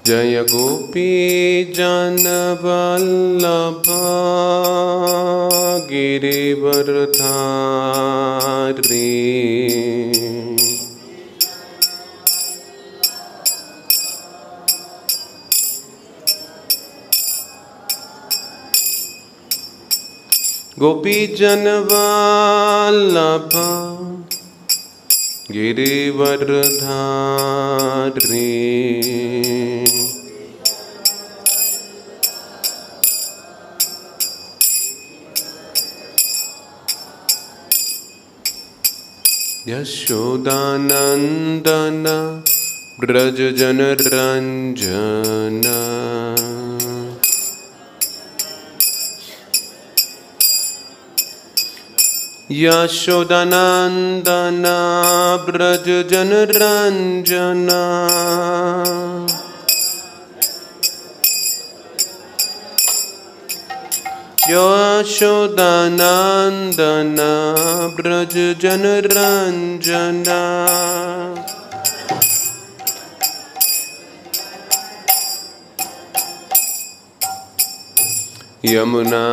जय गोपी जन वल्लभ गिरिवरधारी। गोपी जन वल्लभ गिरिवरधारी। यशोदानंदन ब्रज जन रंजन। यशोदानंदन ब्रज जन रंजन। यशोदानंदन ब्रज जन रंजन। यमुना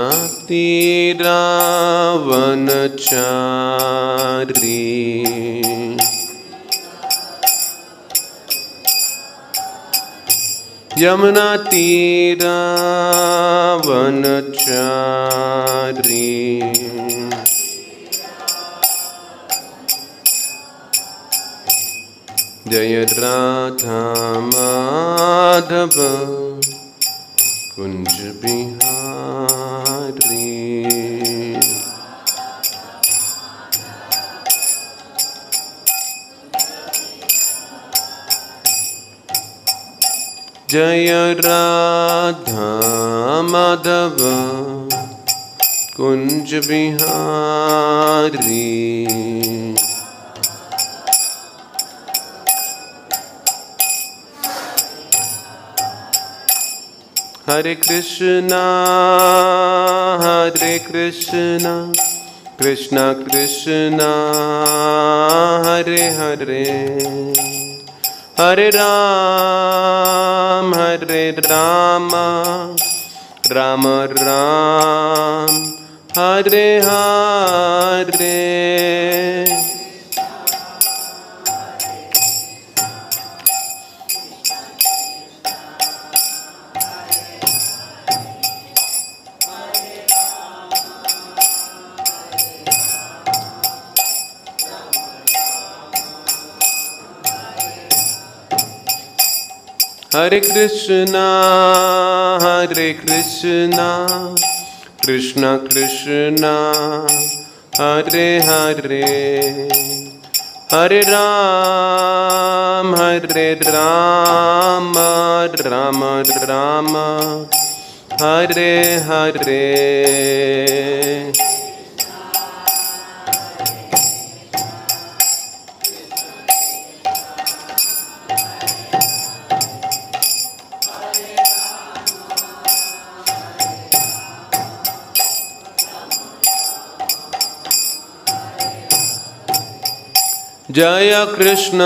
तीरावनचारी। यमुना तीरावनचारी। जय राधा माधव कुंज बिहारी। जय राधा माधव कुंज बिहारी। हरे कृष्णा कृष्णा कृष्णा हरे हरे, हरे राम राम राम हरे हरे। हरे कृष्णा कृष्णा कृष्णा हरे हरे, हरे राम राम राम हरे हरे। जय कृष्ण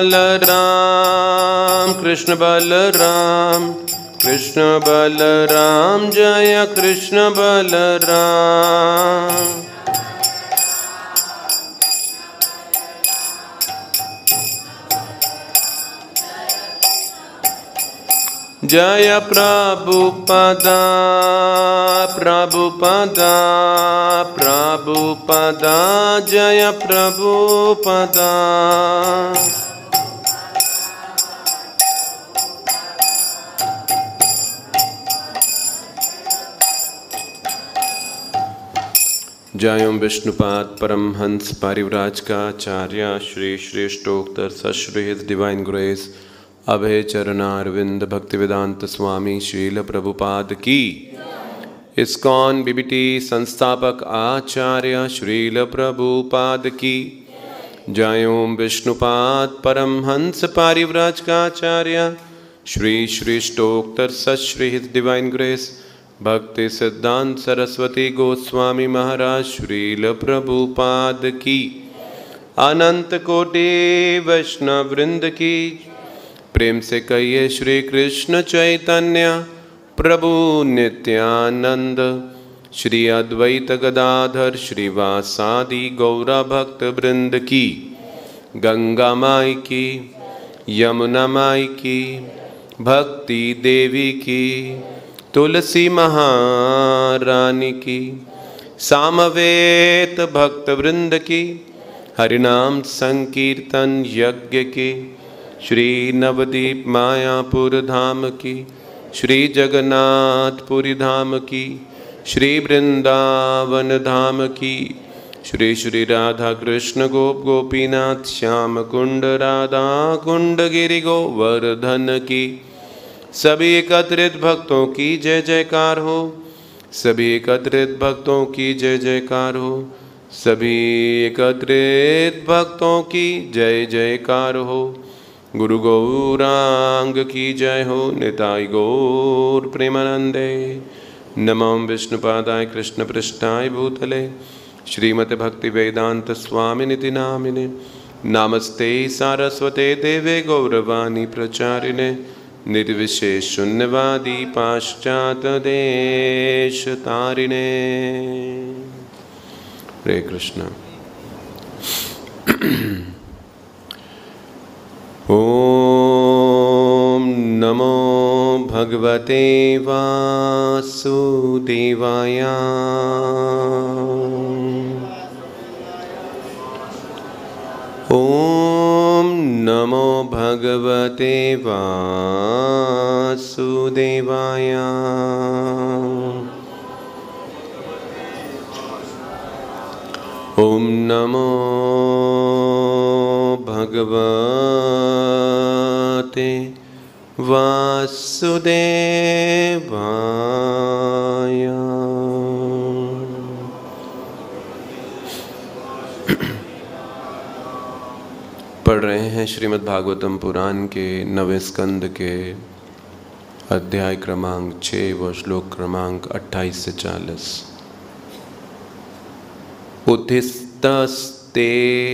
बलराम कृष्ण बलराम कृष्ण बलराम जय कृष्ण बलराम। जय प्रभुपदा प्रभुपदा प्रभुपदा जय प्रभुपदा। जय ओम विष्णुपाद परमहंस परिव्राजकाचार्य श्री श्रेष्ठोत्तर सश्री his divine grace Abhay Charanaravinda Bhaktivedanta Swami Srila Prabhupada की। इस्कॉन बीबीटी संस्थापक आचार्य श्रील प्रभुपाद की। जय ओम विष्णुपाद परमहंस परिव्राजकाचार्य श्री श्रेष्ठोत्तर सश्री his divine grace Bhakti Siddhanta Saraswati Goswami महाराज श्रील प्रभुपाद की। अनंत कोटि वैष्णव वृंद की प्रेम से कहिए श्री कृष्ण चैतन्य प्रभु नित्यानंद, श्री अद्वैत गदाधर श्रीवासादि गौरा भक्त वृंद की, गंगा माई की, यमुना माई की, भक्ति देवी की, तुलसी महारानी की, सामवेद भक्त वृंद की, हरिनाम संकीर्तन यज्ञ की, श्री नवदीप मायापुर धाम की, श्री जगन्नाथपुरी धाम की, श्री वृंदावन धाम की, श्री श्री राधा कृष्ण गोप गोपीनाथ श्याम कुंड राधा कुंड गिरि गोवर्धन की, सभी एकत्रित भक्तों की जय जयकार हो, सभी एकत्रित भक्तों की जय जयकार हो, सभी एकत्रित भक्तों की जय जयकार हो। गुरु गौरांग की जय हो, निताई गौर प्रेमानंदे। नमो विष्णुपादाय कृष्ण पृष्ठाय भूतले श्रीमते भक्ति वेदांत स्वामिनिति नामिने, नमस्ते सारस्वते देवे गौरवाणी प्रचारिणे, निर्विशेष शून्यवादी पाश्चात्य देश तारिणे। हरे कृष्ण। ओम नमो भगवते वासुदेवाय। ओम नमो भगवते वासुदेवाय। ओम नमो भगवते वासुदेवाय। पढ़ रहे हैं श्रीमद् भागवतम पुराण के 9वें स्कंद के अध्याय क्रमांक 6 व श्लोक क्रमांक 28 से 40। उत्थितस्ते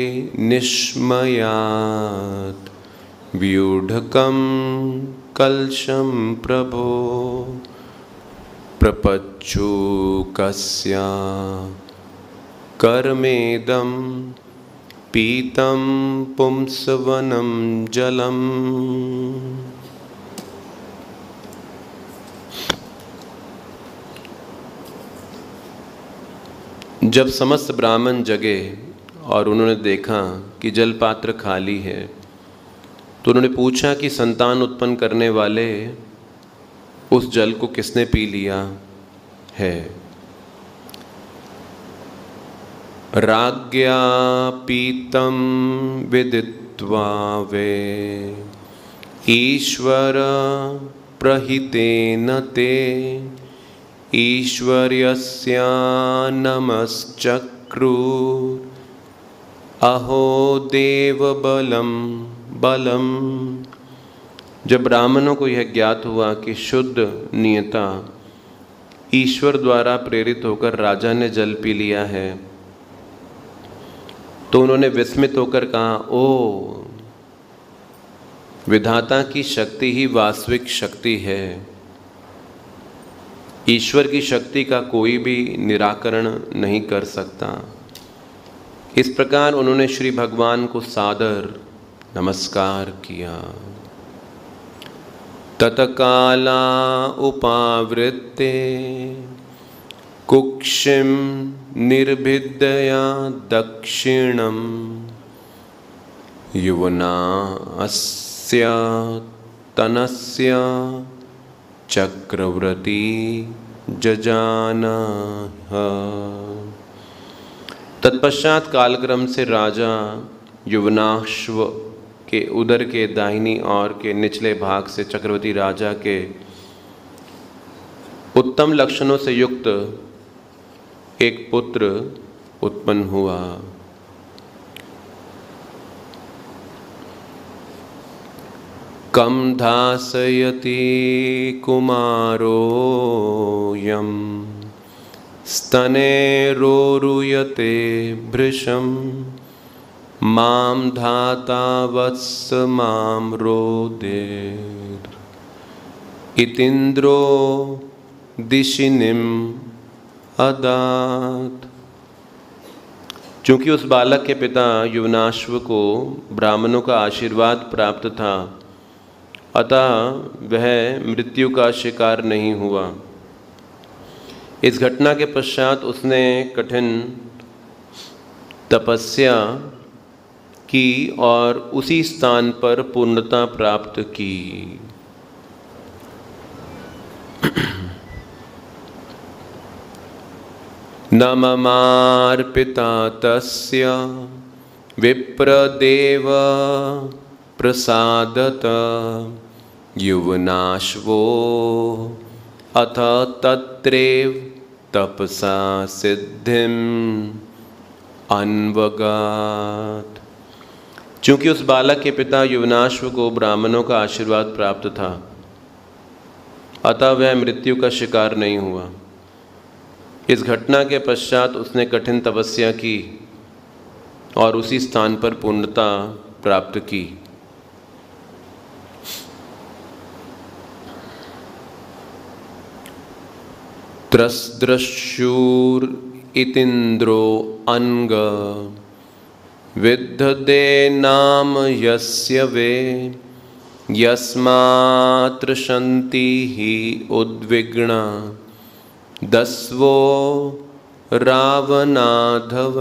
निश्मयात् व्यूढकं कलशं प्रभो, प्रपच्छु कस्या कर्मेदं पीतं पुंसवनं जलम्। जब समस्त ब्राह्मण जगे और उन्होंने देखा कि जल पात्र खाली है, तो उन्होंने पूछा कि संतान उत्पन्न करने वाले उस जल को किसने पी लिया है। राज्ञा पीतं विदित्वा वे ईश्वर प्रहितेन ते, ईश्वर्यस्या नमश्चक्रु अहो देव बलम बलम। जब ब्राह्मणों को यह ज्ञात हुआ कि शुद्ध नियता ईश्वर द्वारा प्रेरित होकर राजा ने जल पी लिया है, तो उन्होंने विस्मित होकर कहा, ओ विधाता की शक्ति ही वास्तविक शक्ति है, ईश्वर की शक्ति का कोई भी निराकरण नहीं कर सकता। इस प्रकार उन्होंने श्री भगवान को सादर नमस्कार किया। तत्काला उपावृत्ते कुक्षिम निर्भिद्या दक्षिणम, युवना अस्य तनस्य चक्रवर्ती जजानः। तत्पश्चात कालक्रम से राजा युवनाश्व के उदर के दाहिनी ओर के निचले भाग से चक्रवर्ती राजा के उत्तम लक्षणों से युक्त एक पुत्र उत्पन्न हुआ। कम धासयति कुमारोऽयं स्तने रोरुयते भृशं, माम धाता वत्स माम रोदेर इतिंद्रो दिशिनिम अदात। चूँकि उस बालक के पिता युवनाश्व को ब्राह्मणों का आशीर्वाद प्राप्त था, अतः वह मृत्यु का शिकार नहीं हुआ। इस घटना के पश्चात उसने कठिन तपस्या की और उसी स्थान पर पूर्णता प्राप्त की। न ममार्पिता तस्य विप्रदेव प्रसादत युवनाश्वो अथ तत्रैव तपसा सिद्धिम अन्वगात। चूँकि उस बालक के पिता युवनाश्व को ब्राह्मणों का आशीर्वाद प्राप्त था, अतः वह मृत्यु का शिकार नहीं हुआ। इस घटना के पश्चात उसने कठिन तपस्या की और उसी स्थान पर पूर्णता प्राप्त की। त्रस्द्रशूर इतिंद्रो अंग विद्धते नाम यस्य वे यस्मात्र शन्ति ही उद्विग्ना दस्वो रावणाधव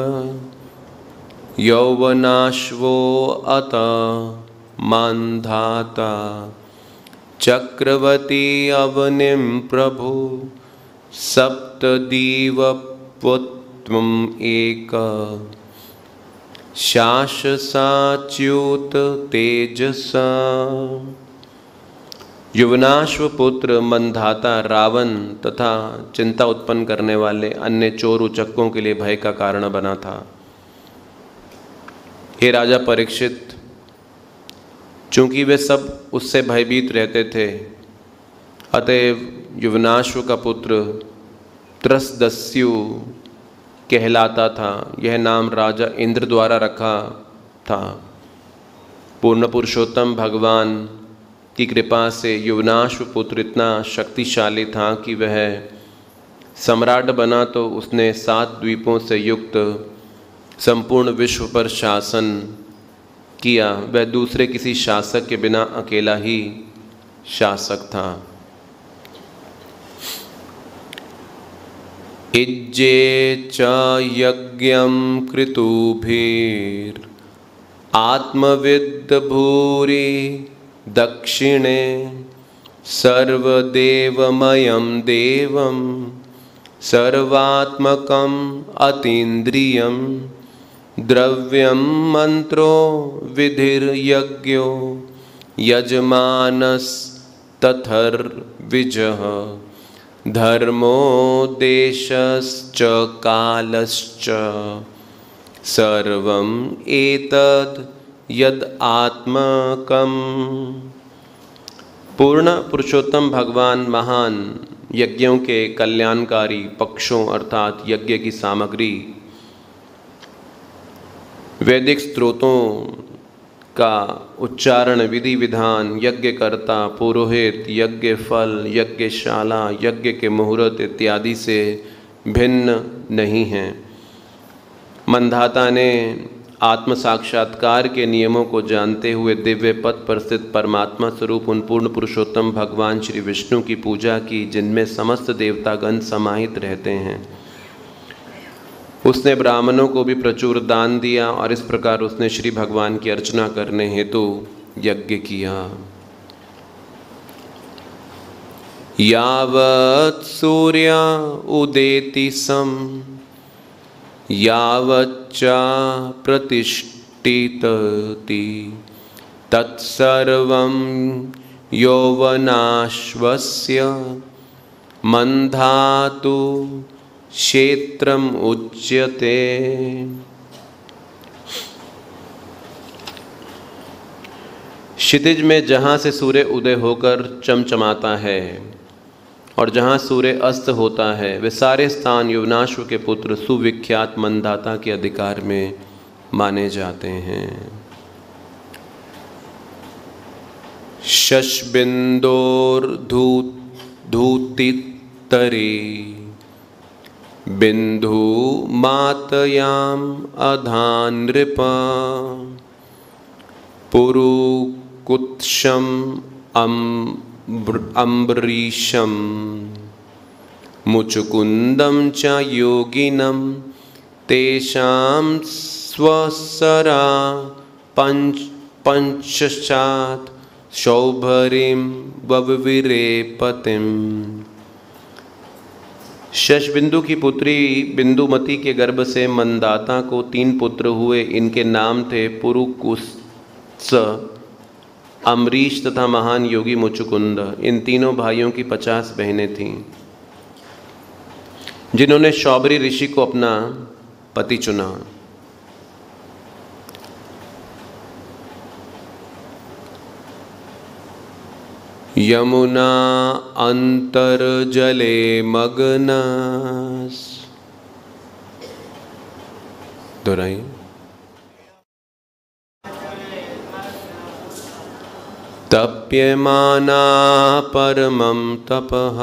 यौवनाश्वो अत मान्धाता चक्रवती अवनिम प्रभु सप्तदीवपुत्रम् एक शाससाच्युत तेजसा। युवनाश्व पुत्र मंधाता रावण तथा चिंता उत्पन्न करने वाले अन्य चोर उचक्कों के लिए भय का कारण बना था। हे राजा परीक्षित, चूंकि वे सब उससे भयभीत रहते थे, अतएव युवनाश्व का पुत्र त्रसदस्यु कहलाता था। यह नाम राजा इंद्र द्वारा रखा था। पूर्ण पुरुषोत्तम भगवान की कृपा से युवनाश्व पुत्र इतना शक्तिशाली था कि वह सम्राट बना तो उसने 7 द्वीपों से युक्त संपूर्ण विश्व पर शासन किया। वह दूसरे किसी शासक के बिना अकेला ही शासक था। इज्जे च यज्ञं कृतुभिर आत्मविद् भूरि दक्षिणे सर्वदेवमयं देवं सर्वात्मकं अतीन्द्रियं द्रव्यं मंत्रो विधिर्यज्ञो यजमानस्तथर्विजः धर्मो देशश्च कालश्च सर्वं एतद् यद आत्मकम। पूर्ण पुरुषोत्तम भगवान महान यज्ञों के कल्याणकारी पक्षों अर्थात यज्ञ की सामग्री, वैदिक स्त्रोतों का उच्चारण, विधि विधान, यज्ञकर्ता, पुरोहित, यज्ञ फल, यज्ञशाला, यज्ञ के मुहूर्त इत्यादि से भिन्न नहीं हैं। मंधाता ने आत्म साक्षात्कार के नियमों को जानते हुए दिव्य पद पर स्थित परमात्मा स्वरूप उन पूर्ण पुरुषोत्तम भगवान श्री विष्णु की पूजा की, जिनमें समस्त देवतागण समाहित रहते हैं। उसने ब्राह्मणों को भी प्रचुर दान दिया और इस प्रकार उसने श्री भगवान की अर्चना करने हेतु यज्ञ किया। यावत् सूर्य उदेति सम यावच्चा प्रतिष्ठितति तत्सर्वं यौवनाश्वस्य मंधातु क्षेत्रम उच्यते। क्षितिज में जहाँ से सूर्य उदय होकर चमचमाता है और जहाँ सूर्य अस्त होता है, वे सारे स्थान युवनाश्व के पुत्र सुविख्यात मंधाता के अधिकार में माने जाते हैं। शशबिन्दोर्धूतितरे बिंदु मातयाम अधानृप पुरुकुत्सम अम्बरीशम मुचुकुंदम च योगिनम तेषां स्वसरा पंचात् शौभरीं वविरेपतिम। शशबिंदु की पुत्री बिंदुमती के गर्भ से मंदाता को 3 पुत्र हुए। इनके नाम थे पुरुकुत्स, अम्बरीश तथा महान योगी मुचुकुंद। इन तीनों भाइयों की 50 बहनें थीं, जिन्होंने शौभरी ऋषि को अपना पति चुना। यमुना अंतर्जले मग्नास्, दोहराइए। तप्यमाना परमं तपः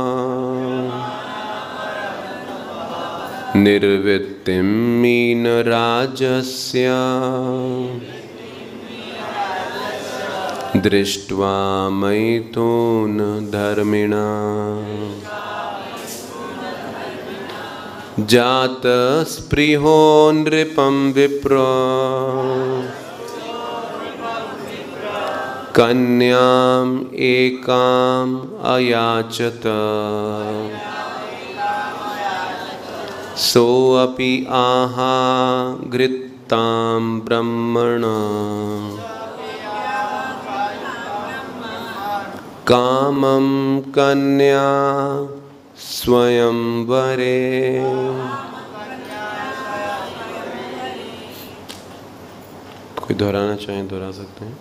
निर्वृत्तिं मीनराजस्य दृष्ट्वा मैथुन धर्मिणा जातस्पृहो नृपं विप्र कन्याम् एकाम् अयाचत सोऽपि आहाघृतां ब्रह्मणा कामं कन्या स्वयंवरे। कोई दोहराना चाहे दोहरा सकते हैं।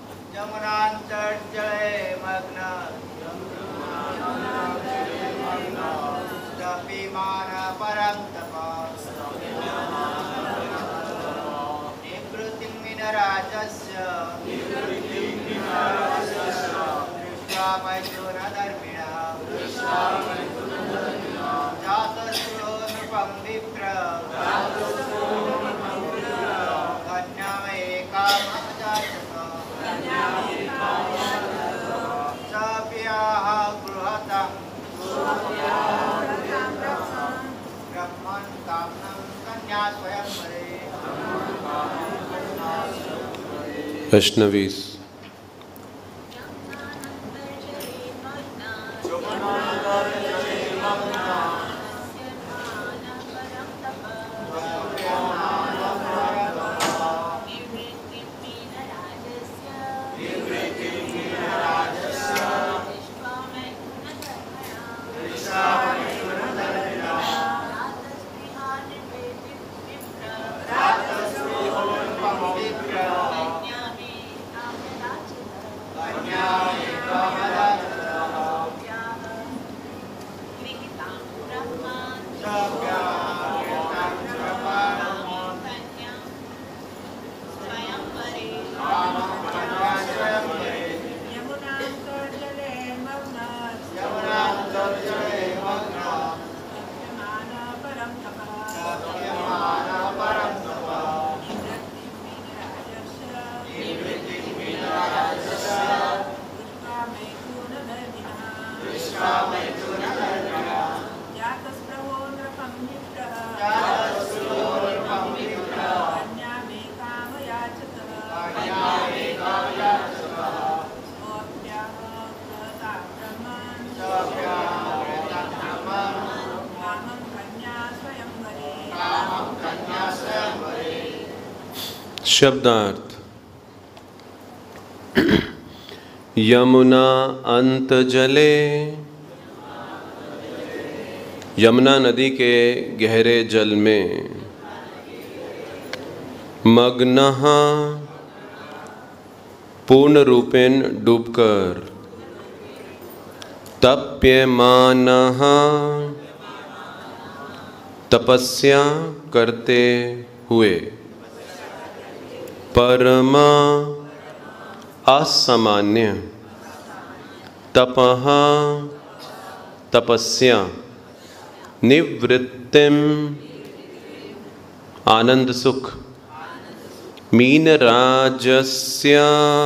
वैष्णवीस। शब्दार्थ। यमुना अंत जले, यमुना नदी के गहरे जल में, मग्नः पूर्ण रूपेण डूबकर, तप्यमानः तपस्या करते हुए, परम असामान्य तपः तपस्या निवृत्तिम आनंद सुख मीन राजस्य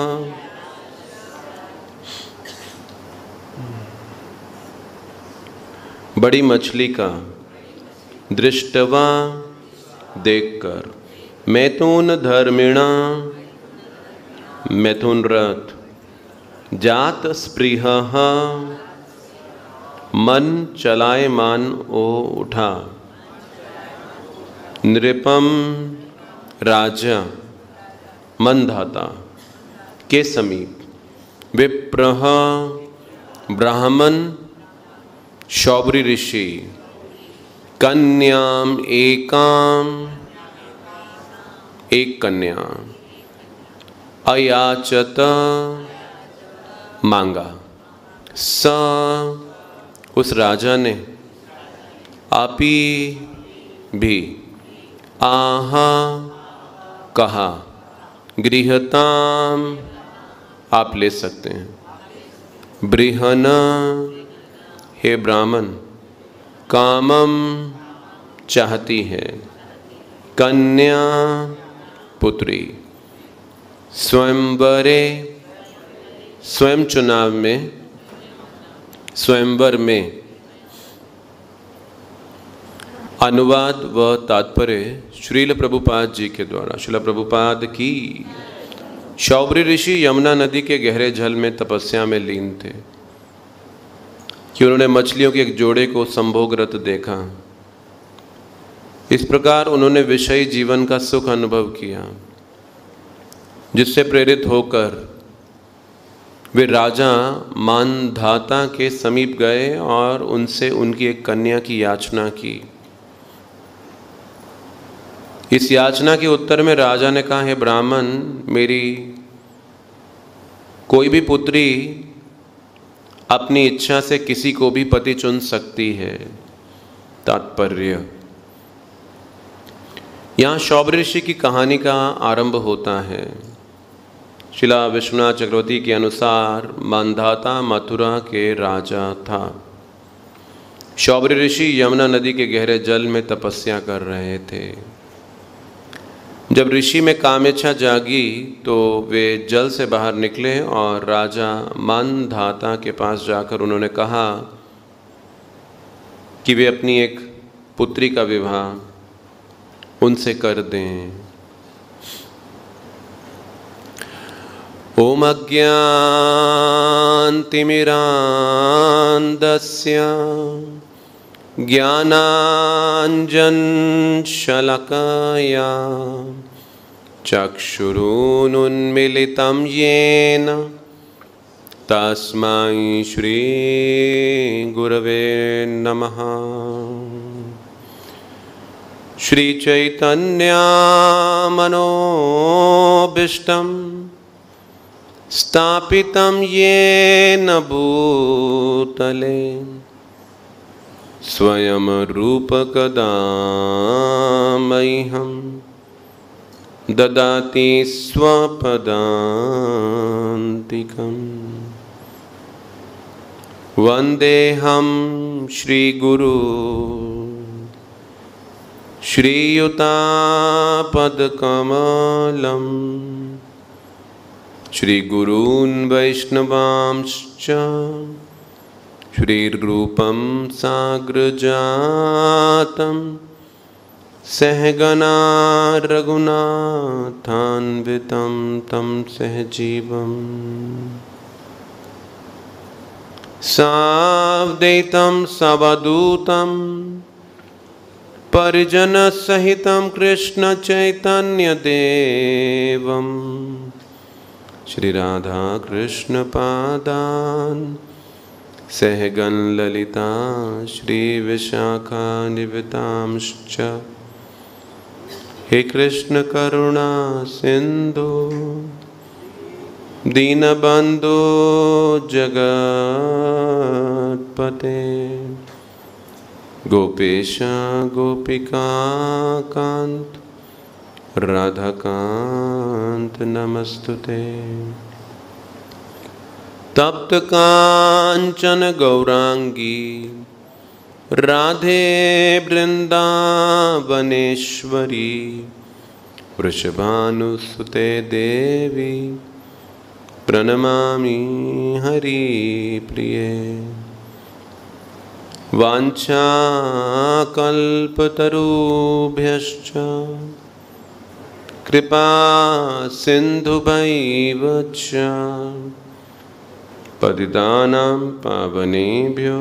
बड़ी मछली का दृष्टवा देखकर मैथुन धर्मिणा मैथुन रथ जात स्पृह मन चलायमान ओ उठा नृपम राजा मनधाता के समीप विप्रह ब्राह्मण शौबरी ऋषि कन्याम एकाम एक कन्या अयाचत मांगा स उस राजा ने आपी भी आहा कहा गृहताम आप ले सकते हैं बृहन हे ब्राह्मण कामम चाहती है कन्या पुत्री स्वयंवरे स्वयं चुनाव में स्वयंवर में अनुवाद व तात्पर्य श्रील प्रभुपाद जी के द्वारा। श्रील प्रभुपाद की शौबरी ऋषि यमुना नदी के गहरे जल में तपस्या में लीन थे कि उन्होंने मछलियों के एक जोड़े को संभोगरत देखा। इस प्रकार उन्होंने विषयी जीवन का सुख अनुभव किया, जिससे प्रेरित होकर वे राजा मानधाता के समीप गए और उनसे उनकी एक कन्या की याचना की। इस याचना के उत्तर में राजा ने कहा, हे ब्राह्मण, मेरी कोई भी पुत्री अपनी इच्छा से किसी को भी पति चुन सकती है। तात्पर्य, यहाँ शौबरी ऋषि की कहानी का आरंभ होता है। शिला विश्वनाथ चक्रवर्ती के अनुसार मानधाता मथुरा के राजा था। शौबरी ऋषि यमुना नदी के गहरे जल में तपस्या कर रहे थे। जब ऋषि में कामेच्छा जागी तो वे जल से बाहर निकले और राजा मानधाता के पास जाकर उन्होंने कहा कि वे अपनी एक पुत्री का विवाह उनसे कर दें। ओम अज्ञानतिमिरान्धस्य ज्ञानाञ्जनशलाकया चक्षुरुन्मीलितं येन तस्मै श्रीगुरवे नमः। श्रीचैतन्यमनोभीष्टं स्थापितं येन भूतले स्वयं रूपकदा मह्यं ददाति स्वपदान्तिकम्। वन्देऽहं श्रीगुरु श्रीयुतापदकमलम् श्रीगुरून् वैष्णवांश्च श्रीरूपं साग्रजातं सहगना रघुनाथान्वितं तं सहजीवम् सावधूतं सवधूतं परिजनसहितं कृष्ण चैतन्यदेवम् श्री राधा कृष्ण पादान् सहगन ललिता श्री विशाखा निवतांश्च। हे कृष्ण करुणा सिंधु दीनबंधु जगत्पते गोपेश गोपिका कांत राधाकांत नमस्तुते। तप्त कांचन गौरांगी राधे वृंदावनेश्वरी वृषभानुसुते देवी प्रणमामि हरिप्रिये। वाञ्छाकल्पतरुभ्यश्च कृपा सिन्धुभैव च पतितानां पावनेभ्यो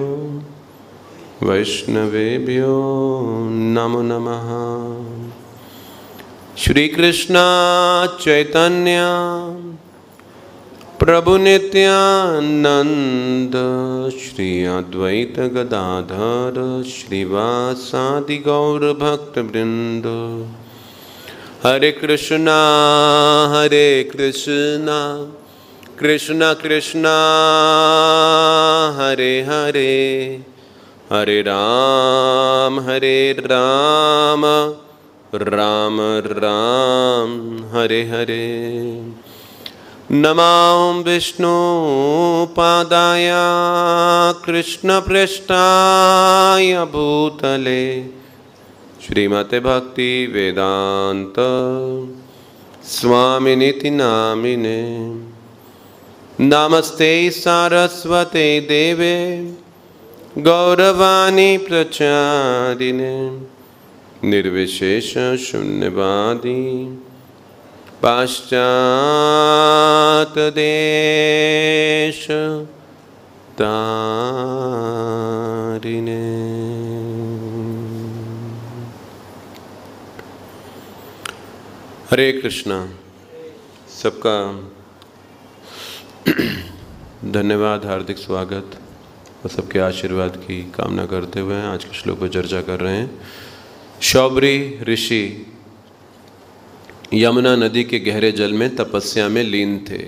वैष्णवेभ्यो नमो नमः। श्री कृष्ण चैतन्य प्रभु नित्यानंद श्री अद्वैत गदाधर श्रीवासादि गौर भक्त वृंद। हरे कृष्णा कृष्ण कृष्णा हरे हरे, हरे राम राम राम हरे हरे। नमो विष्णुपादाय कृष्णपृष्ठाय भूतले श्रीमते भक्ति वेदांत स्वामिनिति नामिने। नमस्ते सारस्वते देवे गौरवाणी प्रचारिणे निर्विशेष शून्यवादी पाश्चात देश तारिणे। हरे कृष्णा। सबका धन्यवाद, हार्दिक स्वागत और सबके आशीर्वाद की कामना करते हुए आज के श्लोक पर चर्चा कर रहे हैं। शौबरी ऋषि यमुना नदी के गहरे जल में तपस्या में लीन थे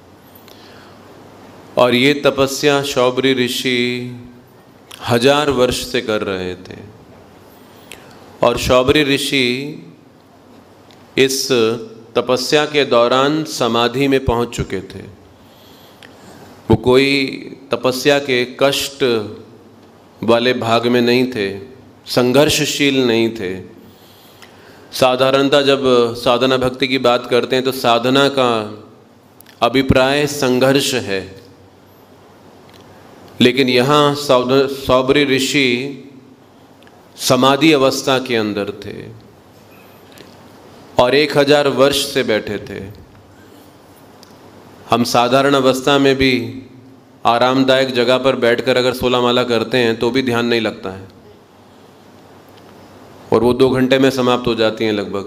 और ये तपस्या शौबरी ऋषि 1000 वर्ष से कर रहे थे। और शौबरी ऋषि इस तपस्या के दौरान समाधि में पहुंच चुके थे। वो कोई तपस्या के कष्ट वाले भाग में नहीं थे, संघर्षशील नहीं थे। साधारणतः जब साधना भक्ति की बात करते हैं तो साधना का अभिप्राय संघर्ष है, लेकिन यहाँ शौबरी ऋषि समाधि अवस्था के अंदर थे और 1000 वर्ष से बैठे थे। हम साधारण अवस्था में भी आरामदायक जगह पर बैठकर अगर 16 माला करते हैं तो भी ध्यान नहीं लगता है और वो 2 घंटे में समाप्त हो जाती हैं लगभग।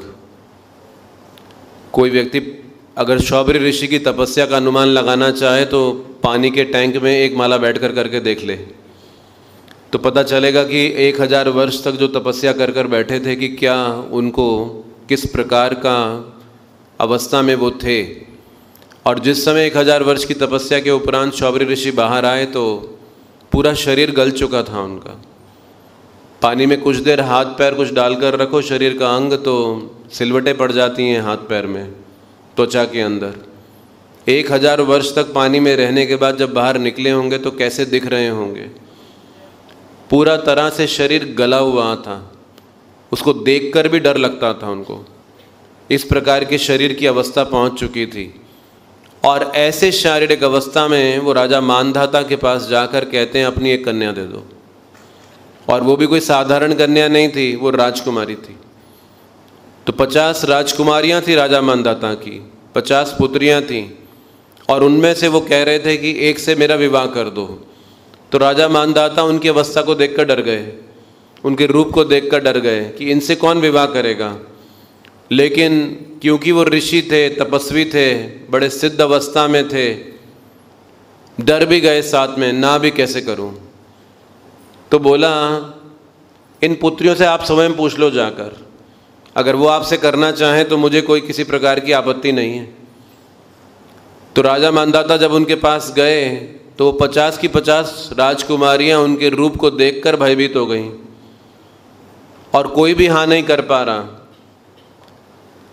कोई व्यक्ति अगर शौबरी ऋषि की तपस्या का अनुमान लगाना चाहे तो पानी के टैंक में 1 माला बैठकर करके देख ले तो पता चलेगा कि 1000 वर्ष तक जो तपस्या कर बैठे थे कि क्या उनको किस प्रकार का अवस्था में वो थे। और जिस समय 1000 वर्ष की तपस्या के उपरांत शौबरी ऋषि बाहर आए तो पूरा शरीर गल चुका था उनका। पानी में कुछ देर हाथ पैर कुछ डालकर रखो शरीर का अंग तो सिलवटें पड़ जाती हैं हाथ पैर में, त्वचा के अंदर। 1000 वर्ष तक पानी में रहने के बाद जब बाहर निकले होंगे तो कैसे दिख रहे होंगे। पूरा तरह से शरीर गला हुआ था, उसको देखकर भी डर लगता था उनको। इस प्रकार के शरीर की अवस्था पहुंच चुकी थी। और ऐसे शारीरिक अवस्था में वो राजा मानधाता के पास जाकर कहते हैं अपनी एक कन्या दे दो। और वो भी कोई साधारण कन्या नहीं थी, वो राजकुमारी थी। तो 50 राजकुमारियां थी राजा मानधाता की, 50 पुत्रियां थीं और उनमें से वो कह रहे थे कि एक से मेरा विवाह कर दो। तो राजा मानधाता उनकी अवस्था को देखकर डर गए, उनके रूप को देखकर डर गए कि इनसे कौन विवाह करेगा। लेकिन क्योंकि वो ऋषि थे, तपस्वी थे, बड़े सिद्ध अवस्था में थे, डर भी गए साथ में, ना भी कैसे करूं। तो बोला इन पुत्रियों से आप स्वयं पूछ लो जाकर, अगर वो आपसे करना चाहें तो मुझे कोई किसी प्रकार की आपत्ति नहीं है। तो राजा मानधाता जब उनके पास गए तो 50 की 50 राजकुमारियां उनके रूप को देखकर भयभीत हो गईं और कोई भी हाँ नहीं कर पा रहा।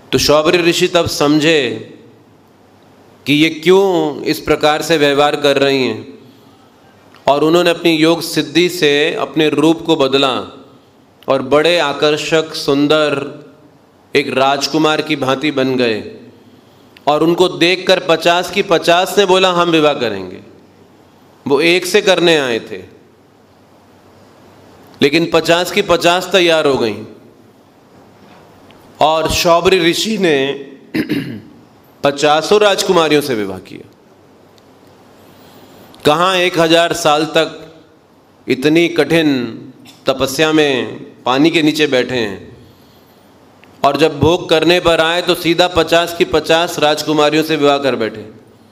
तो शौबरी ऋषि तब समझे कि ये क्यों इस प्रकार से व्यवहार कर रही हैं, और उन्होंने अपनी योग सिद्धि से अपने रूप को बदला और बड़े आकर्षक सुंदर एक राजकुमार की भांति बन गए। और उनको देखकर 50 की 50 ने बोला हम विवाह करेंगे। वो एक से करने आए थे, लेकिन 50 की 50 तैयार हो गई और शौबरी ऋषि ने 50 राजकुमारियों से विवाह किया। कहाँ 1000 साल तक इतनी कठिन तपस्या में पानी के नीचे बैठे हैं, और जब भोग करने पर आए तो सीधा 50 की 50 राजकुमारियों से विवाह कर बैठे,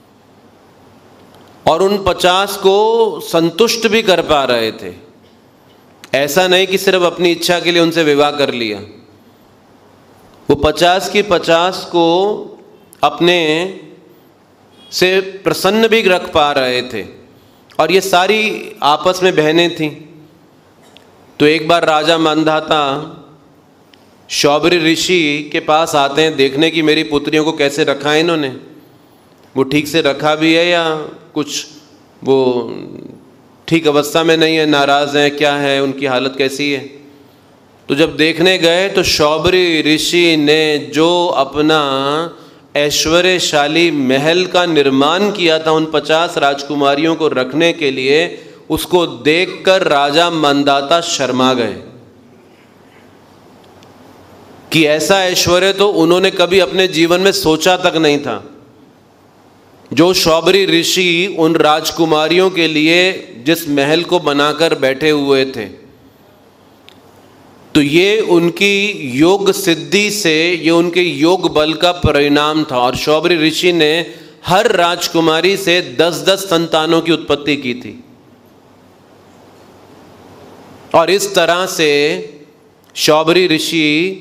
और उन 50 को संतुष्ट भी कर पा रहे थे। ऐसा नहीं कि सिर्फ अपनी इच्छा के लिए उनसे विवाह कर लिया, वो 50 की 50 को अपने से प्रसन्न भी रख पा रहे थे, और ये सारी आपस में बहनें थीं। तो एक बार राजा मांधाता शौबरी ऋषि के पास आते हैं देखने की मेरी पुत्रियों को कैसे रखा है इन्होंने, वो ठीक से रखा भी है या कुछ वो ठीक अवस्था में नहीं है, नाराज़ हैं, क्या है, उनकी हालत कैसी है। तो जब देखने गए तो शौबरी ऋषि ने जो अपना ऐश्वर्यशाली महल का निर्माण किया था उन 50 राजकुमारियों को रखने के लिए, उसको देखकर राजा मांधाता शर्मा गए कि ऐसा ऐश्वर्य तो उन्होंने कभी अपने जीवन में सोचा तक नहीं था। जो शौबरी ऋषि उन राजकुमारियों के लिए जिस महल को बनाकर बैठे हुए थे, तो ये उनकी योग सिद्धि से, ये उनके योग बल का परिणाम था। और शौबरी ऋषि ने हर राजकुमारी से 10-10 संतानों की उत्पत्ति की थी, और इस तरह से शौबरी ऋषि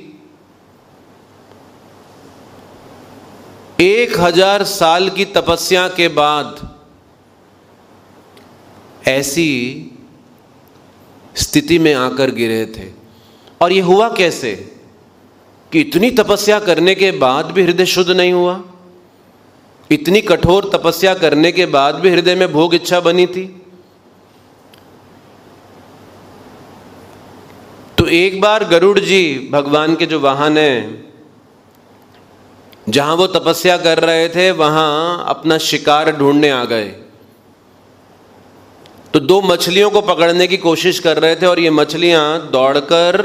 1000 साल की तपस्या के बाद ऐसी स्थिति में आकर गिरे थे। और ये हुआ कैसे कि इतनी तपस्या करने के बाद भी हृदय शुद्ध नहीं हुआ, इतनी कठोर तपस्या करने के बाद भी हृदय में भोग इच्छा बनी थी। तो एक बार गरुड़ जी भगवान के जो वाहन हैं, जहां वो तपस्या कर रहे थे वहां अपना शिकार ढूंढने आ गए। तो 2 मछलियों को पकड़ने की कोशिश कर रहे थे, और ये मछलियां दौड़कर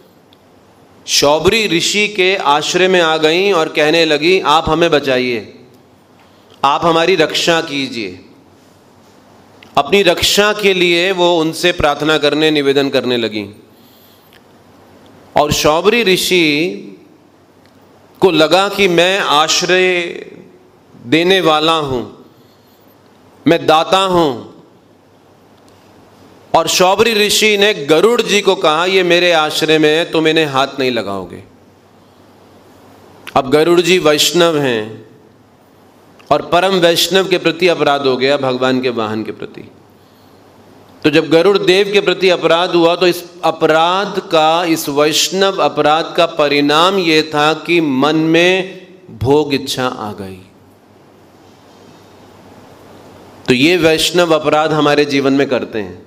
शौबरी ऋषि के आश्रय में आ गईं और कहने लगी आप हमें बचाइए, आप हमारी रक्षा कीजिए। अपनी रक्षा के लिए वो उनसे प्रार्थना करने, निवेदन करने लगी। और शौबरी ऋषि को लगा कि मैं आश्रय देने वाला हूं, मैं दाता हूं, और शौबरी ऋषि ने गरुड़ जी को कहा ये मेरे आश्रय में है, तुम इन्हें हाथ नहीं लगाओगे। अब गरुड़ जी वैष्णव हैं, और परम वैष्णव के प्रति अपराध हो गया भगवान के वाहन के प्रति। तो जब गरुड़ देव के प्रति अपराध हुआ तो इस अपराध का, इस वैष्णव अपराध का परिणाम ये था कि मन में भोग इच्छा आ गई। तो ये वैष्णव अपराध हमारे जीवन में करते हैं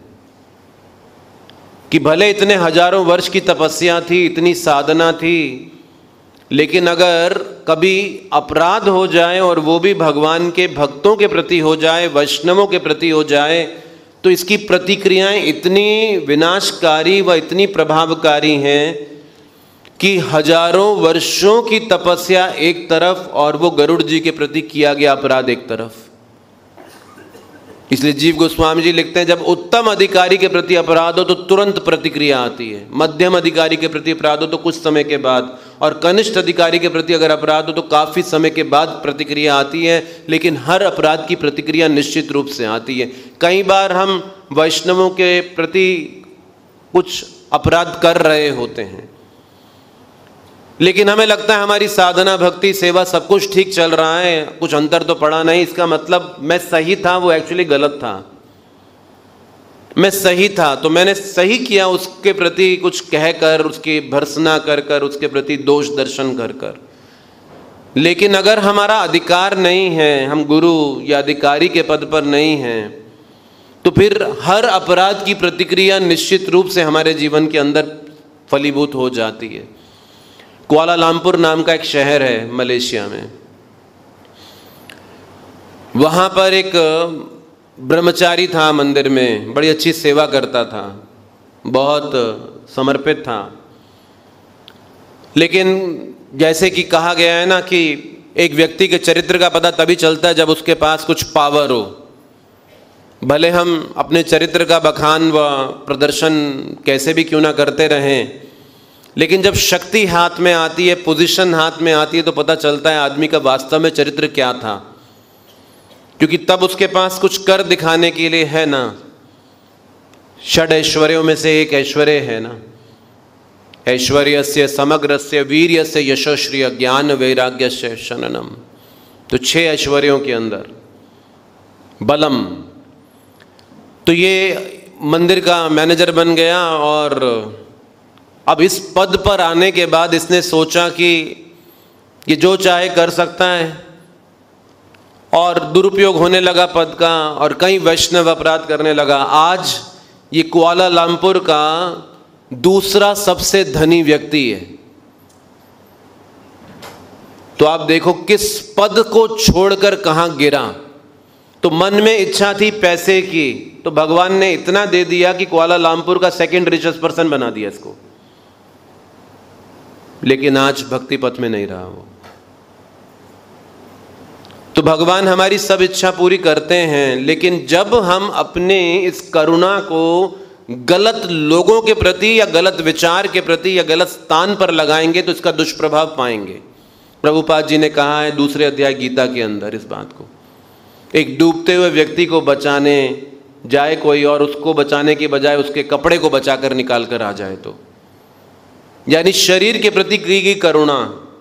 कि भले इतने हजारों वर्ष की तपस्या थी, इतनी साधना थी, लेकिन अगर कभी अपराध हो जाए और वो भी भगवान के भक्तों के प्रति हो जाए, वैष्णवों के प्रति हो जाए, तो इसकी प्रतिक्रियाएं इतनी विनाशकारी व इतनी प्रभावकारी हैं कि हजारों वर्षों की तपस्या एक तरफ और वो गरुड़ जी के प्रति किया गया अपराध एक तरफ। इसलिए जीव गोस्वामी जी लिखते हैं जब उत्तम अधिकारी के प्रति अपराध हो तो तुरंत प्रतिक्रिया आती है, मध्यम अधिकारी के प्रति अपराध हो तो कुछ समय के बाद, और कनिष्ठ अधिकारी के प्रति अगर अपराध हो तो काफ़ी समय के बाद प्रतिक्रिया आती है। लेकिन हर अपराध की प्रतिक्रिया निश्चित रूप से आती है। कई बार हम वैष्णवों के प्रति कुछ अपराध कर रहे होते हैं, लेकिन हमें लगता है हमारी साधना, भक्ति, सेवा सब कुछ ठीक चल रहा है, कुछ अंतर तो पड़ा नहीं, इसका मतलब मैं सही था, वो एक्चुअली गलत था। मैं सही था तो मैंने सही किया, उसके प्रति कुछ कहकर, उसकी भर्त्सना कर कर, उसके प्रति दोष दर्शन कर कर। लेकिन अगर हमारा अधिकार नहीं है, हम गुरु या अधिकारी के पद पर नहीं हैं, तो फिर हर अपराध की प्रतिक्रिया निश्चित रूप से हमारे जीवन के अंदर फलीभूत हो जाती है। कुआलालंपुर नाम का एक शहर है मलेशिया में, वहाँ पर एक ब्रह्मचारी था, मंदिर में बड़ी अच्छी सेवा करता था, बहुत समर्पित था। लेकिन जैसे कि कहा गया है ना कि एक व्यक्ति के चरित्र का पता तभी चलता है जब उसके पास कुछ पावर हो। भले हम अपने चरित्र का बखान व प्रदर्शन कैसे भी क्यों ना करते रहें, लेकिन जब शक्ति हाथ में आती है, पोजीशन हाथ में आती है, तो पता चलता है आदमी का वास्तव में चरित्र क्या था। क्योंकि तब उसके पास कुछ कर दिखाने के लिए है ना, षड ऐश्वर्यों में से एक ऐश्वर्य है ना, ऐश्वर्यस्य समग्रस्य वीर्यस्य यशोश्रिय ज्ञान वैराग्यस्य शननम। तो 6 ऐश्वर्यों के अंदर बलम। तो ये मंदिर का मैनेजर बन गया और अब इस पद पर आने के बाद इसने सोचा कि ये जो चाहे कर सकता है, और दुरुपयोग होने लगा पद का और कई वैष्णव अपराध करने लगा। आज ये कुआलालंपुर का दूसरा सबसे धनी व्यक्ति है। तो आप देखो किस पद को छोड़कर कहां गिरा। तो मन में इच्छा थी पैसे की, तो भगवान ने इतना दे दिया कि कुआलालंपुर का सेकंड रिचेस्ट पर्सन बना दिया इसको। लेकिन आज भक्ति पथ में नहीं रहा वो। तो भगवान हमारी सब इच्छा पूरी करते हैं, लेकिन जब हम अपने इस करुणा को गलत लोगों के प्रति या गलत विचार के प्रति या गलत स्थान पर लगाएंगे तो इसका दुष्प्रभाव पाएंगे। प्रभुपाद जी ने कहा है 2 अध्याय गीता के अंदर इस बात को। एक डूबते हुए व्यक्ति को बचाने जाए कोई और उसको बचाने के बजाय उसके कपड़े को बचाकर निकाल कर आ जाए, तो यानी शरीर के प्रति की गई करुणा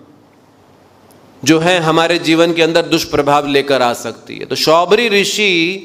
जो है हमारे जीवन के अंदर दुष्प्रभाव लेकर आ सकती है। तो शौबरी ऋषि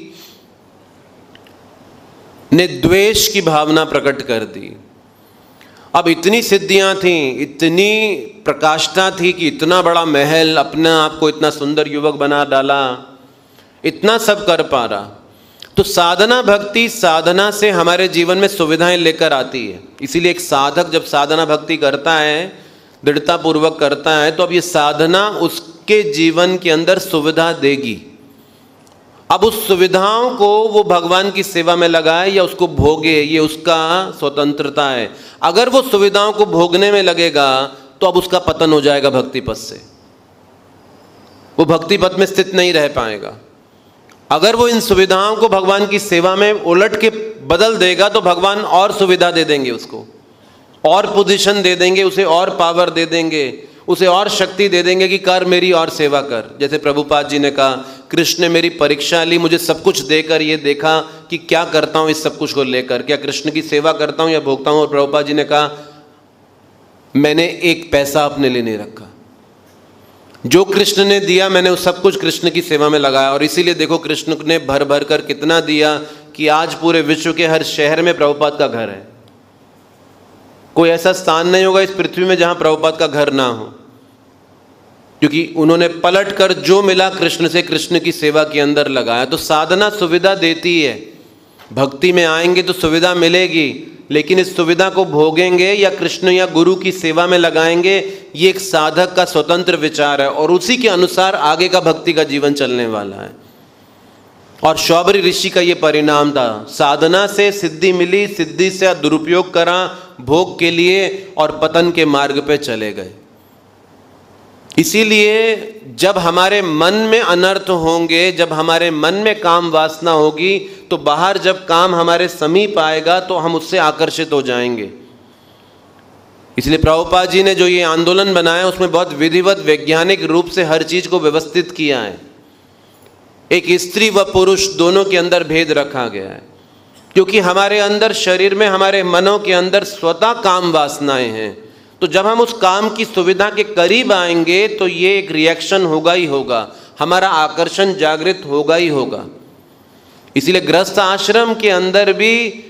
ने द्वेष की भावना प्रकट कर दी। अब इतनी सिद्धियां थी, इतनी प्रकाष्ठा थी कि इतना बड़ा महल, अपना आप को इतना सुंदर युवक बना डाला, इतना सब कर पा रहा। तो साधना भक्ति, साधना से हमारे जीवन में सुविधाएं लेकर आती है। इसीलिए एक साधक जब साधना भक्ति करता है, दृढ़ता पूर्वक करता है, तो अब ये साधना उसके जीवन के अंदर सुविधा देगी। अब उस सुविधाओं को वो भगवान की सेवा में लगाए या उसको भोगे, ये उसका स्वतंत्रता है। अगर वो सुविधाओं को भोगने में लगेगा तो अब उसका पतन हो जाएगा भक्ति पथ से, वो भक्ति पथ में स्थित नहीं रह पाएगा। अगर वो इन सुविधाओं को भगवान की सेवा में उलट के बदल देगा तो भगवान और सुविधा दे देंगे उसको, और पोजीशन दे देंगे उसे, और पावर दे देंगे उसे, और शक्ति दे देंगे कि कर मेरी और सेवा कर। जैसे प्रभुपाद जी ने कहा, कृष्ण ने मेरी परीक्षा ली, मुझे सब कुछ देकर ये देखा कि क्या करता हूँ इस सब कुछ को लेकर, क्या कृष्ण की सेवा करता हूँ या भोगता हूँ। और प्रभुपाद जी ने कहा मैंने एक पैसा अपने लिए नहीं रखा, जो कृष्ण ने दिया मैंने उस सब कुछ कृष्ण की सेवा में लगाया। और इसीलिए देखो कृष्ण ने भर भर कर कितना दिया कि आज पूरे विश्व के हर शहर में प्रभुपाद का घर है। कोई ऐसा स्थान नहीं होगा इस पृथ्वी में जहां प्रभुपाद का घर ना हो, क्योंकि उन्होंने पलट कर जो मिला कृष्ण से, कृष्ण की सेवा के अंदर लगाया। तो साधना सुविधा देती है, भक्ति में आएंगे तो सुविधा मिलेगी, लेकिन इस सुविधा को भोगेंगे या कृष्ण या गुरु की सेवा में लगाएंगे, ये एक साधक का स्वतंत्र विचार है और उसी के अनुसार आगे का भक्ति का जीवन चलने वाला है। और शौबरी ऋषि का ये परिणाम था, साधना से सिद्धि मिली, सिद्धि से दुरुपयोग करा भोग के लिए और पतन के मार्ग पे चले गए। इसीलिए जब हमारे मन में अनर्थ होंगे, जब हमारे मन में काम वासना होगी, तो बाहर जब काम हमारे समीप आएगा तो हम उससे आकर्षित हो जाएंगे। इसलिए प्रभुपाद जी ने जो ये आंदोलन बनाया उसमें बहुत विधिवत वैज्ञानिक रूप से हर चीज को व्यवस्थित किया है। एक स्त्री व पुरुष दोनों के अंदर भेद रखा गया है, क्योंकि हमारे अंदर शरीर में, हमारे मनों के अंदर स्वतः काम वासनाएं हैं। तो जब हम उस काम की सुविधा के करीब आएंगे तो ये एक रिएक्शन होगा ही होगा, हमारा आकर्षण जागृत होगा ही होगा। इसीलिए गृहस्थ आश्रम के अंदर भी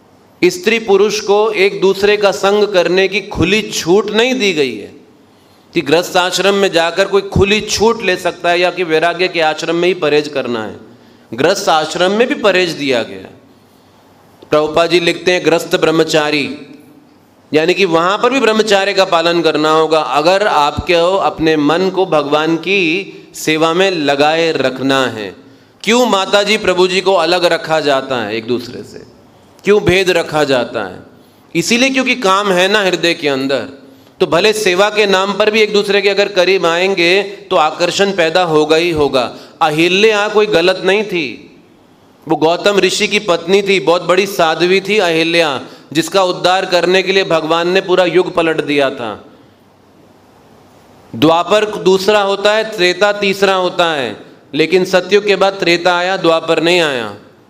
स्त्री पुरुष को एक दूसरे का संग करने की खुली छूट नहीं दी गई है कि गृहस्थ आश्रम में जाकर कोई खुली छूट ले सकता है या कि वैराग्य के आश्रम में ही परहेज करना है। गृहस्थ आश्रम में भी परहेज दिया गया। प्रभुपाद जी लिखते हैं गृहस्थ ब्रह्मचारी, यानी कि वहाँ पर भी ब्रह्मचार्य का पालन करना होगा अगर आपको अपने मन को भगवान की सेवा में लगाए रखना है। क्यों माता जी प्रभु जी को अलग रखा जाता है एक दूसरे से, क्यों भेद रखा जाता है? इसीलिए क्योंकि काम है ना हृदय के अंदर। तो भले सेवा के नाम पर भी एक दूसरे के अगर करीब आएंगे तो आकर्षण पैदा होगा ही होगा। अहिल्या कोई गलत नहीं थी, वो गौतम ऋषि की पत्नी थी, बहुत बड़ी साध्वी थी अहिल्या, जिसका उद्धार करने के लिए भगवान ने पूरा युग पलट दिया था। द्वापर दूसरा होता है, त्रेता तीसरा होता है, लेकिन सतयुग के बाद त्रेता आया, द्वापर नहीं आया।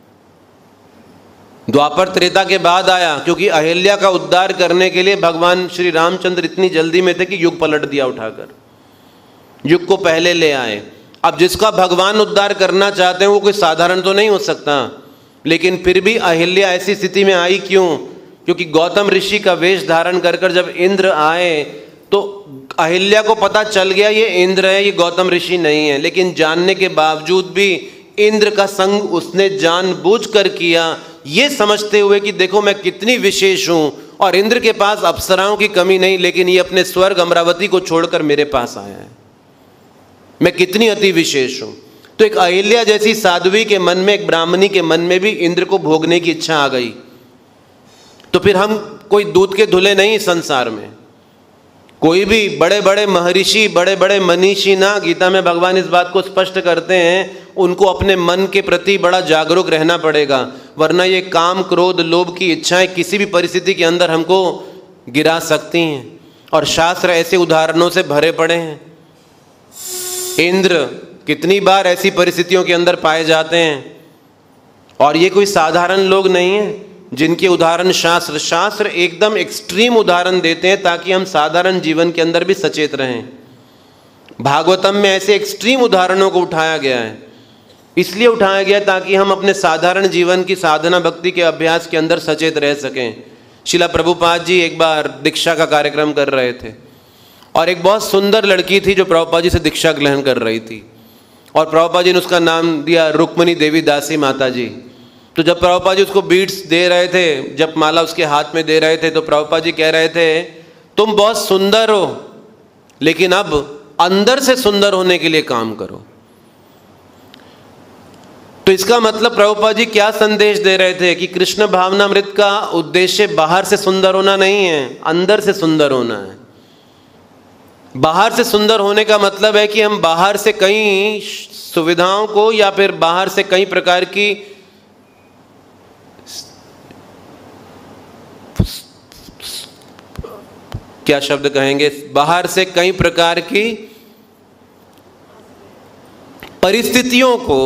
द्वापर त्रेता के बाद आया क्योंकि अहिल्या का उद्धार करने के लिए भगवान श्री रामचंद्र इतनी जल्दी में थे कि युग पलट दिया उठाकर, युग को पहले ले आए। अब जिसका भगवान उद्धार करना चाहते हैं वो कोई साधारण तो नहीं हो सकता, लेकिन फिर भी अहिल्या ऐसी स्थिति में आई क्यों? क्योंकि गौतम ऋषि का वेश धारण कर कर जब इंद्र आए तो अहिल्या को पता चल गया ये इंद्र है, ये गौतम ऋषि नहीं है। लेकिन जानने के बावजूद भी इंद्र का संग उसने जानबूझकर किया, ये समझते हुए कि देखो मैं कितनी विशेष हूं और इंद्र के पास अप्सराओं की कमी नहीं, लेकिन ये अपने स्वर्ग अमरावती को छोड़कर मेरे पास आया है, मैं कितनी अति विशेष हूं। तो एक अहिल्या जैसी साध्वी के मन में, एक ब्राह्मणी के मन में भी इंद्र को भोगने की इच्छा आ गई। तो फिर हम कोई दूध के धुले नहीं संसार में। कोई भी बड़े बड़े महर्षि, बड़े बड़े मनीषी ना, गीता में भगवान इस बात को स्पष्ट करते हैं, उनको अपने मन के प्रति बड़ा जागरूक रहना पड़ेगा, वरना ये काम क्रोध लोभ की इच्छाएं किसी भी परिस्थिति के अंदर हमको गिरा सकती हैं। और शास्त्र ऐसे उदाहरणों से भरे पड़े हैं। इंद्र कितनी बार ऐसी परिस्थितियों के अंदर पाए जाते हैं, और ये कोई साधारण लोग नहीं हैं जिनके उदाहरण शास्त्र एकदम एक्सट्रीम उदाहरण देते हैं ताकि हम साधारण जीवन के अंदर भी सचेत रहें। भागवतम में ऐसे एक्सट्रीम उदाहरणों को उठाया गया है, इसलिए उठाया गया ताकि हम अपने साधारण जीवन की साधना भक्ति के अभ्यास के अंदर सचेत रह सकें। शिला प्रभुपाद जी एक बार दीक्षा का कार्यक्रम कर रहे थे और एक बहुत सुंदर लड़की थी जो प्रभुपाद जी से दीक्षा ग्रहण कर रही थी, और प्रभुपाद जी ने उसका नाम दिया रुक्मणी देवी दासी माता जी। तो जब प्रभुपाद जी उसको बीट्स दे रहे थे, जब माला उसके हाथ में दे रहे थे, तो प्रभुपाद जी कह रहे थे तुम बहुत सुंदर हो, लेकिन अब अंदर से सुंदर होने के लिए काम करो। तो इसका मतलब प्रभुपाद जी क्या संदेश दे रहे थे कि कृष्ण भावनामृत का उद्देश्य बाहर से सुंदर होना नहीं है, अंदर से सुंदर होना है। बाहर से सुंदर होने का मतलब है कि हम बाहर से कई सुविधाओं को या फिर बाहर से कई प्रकार की क्या शब्द कहेंगे, बाहर से कई प्रकार की परिस्थितियों को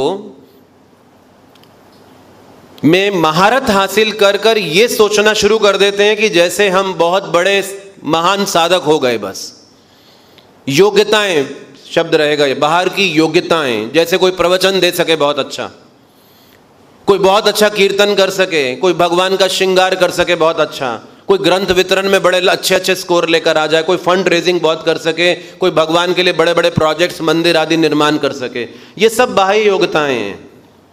में महारत हासिल कर कर ये सोचना शुरू कर देते हैं कि जैसे हम बहुत बड़े महान साधक हो गए। बस योग्यताएं शब्द रहेगा, ये बाहर की योग्यताएं, जैसे कोई प्रवचन दे सके बहुत अच्छा, कोई बहुत अच्छा कीर्तन कर सके, कोई भगवान का श्रृंगार कर सके बहुत अच्छा, कोई ग्रंथ वितरण में बड़े अच्छे अच्छे स्कोर लेकर आ जाए, कोई फंड रेजिंग बहुत कर सके, कोई भगवान के लिए बड़े बड़े प्रोजेक्ट्स मंदिर आदि निर्माण कर सके। ये सब बाह्य योग्यताएं हैं,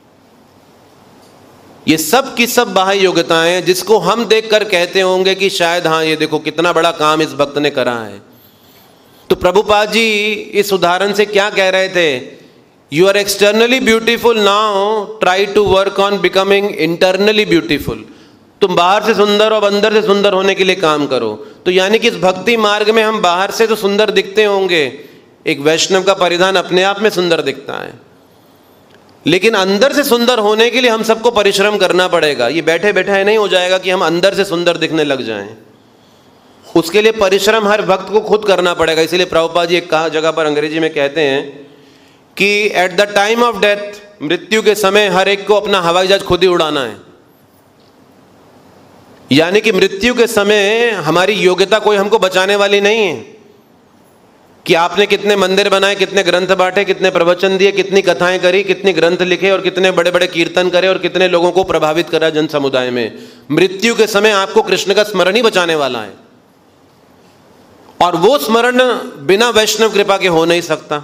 ये सब की सब बाह्य योग्यताएं हैं जिसको हम देखकर कहते होंगे कि शायद हाँ ये देखो कितना बड़ा काम इस भक्त ने करा है। तो प्रभुपाद जी इस उदाहरण से क्या कह रहे थे, you are externally beautiful, now try to work on becoming internally beautiful. तुम बाहर से सुंदर और अंदर से सुंदर होने के लिए काम करो। तो यानी कि इस भक्ति मार्ग में हम बाहर से तो सुंदर दिखते होंगे, एक वैष्णव का परिधान अपने आप में सुंदर दिखता है, लेकिन अंदर से सुंदर होने के लिए हम सबको परिश्रम करना पड़ेगा। ये बैठे बैठे नहीं हो जाएगा कि हम अंदर से सुंदर दिखने लग जाएं। उसके लिए परिश्रम हर भक्त को खुद करना पड़ेगा। इसीलिए प्रभुपाद जी एक जगह पर अंग्रेजी में कहते हैं कि at the time of death, मृत्यु के समय हर एक को अपना हवाई जहाज खुद ही उड़ाना है। यानी कि मृत्यु के समय हमारी योग्यता कोई हमको बचाने वाली नहीं है कि आपने कितने मंदिर बनाए, कितने ग्रंथ बांटे, कितने प्रवचन दिए, कितनी कथाएं करी, कितने ग्रंथ लिखे और कितने बड़े बड़े कीर्तन करे और कितने लोगों को प्रभावित करा जन समुदाय में। मृत्यु के समय आपको कृष्ण का स्मरण ही बचाने वाला है। और वो स्मरण बिना वैष्णव कृपा के हो नहीं सकता।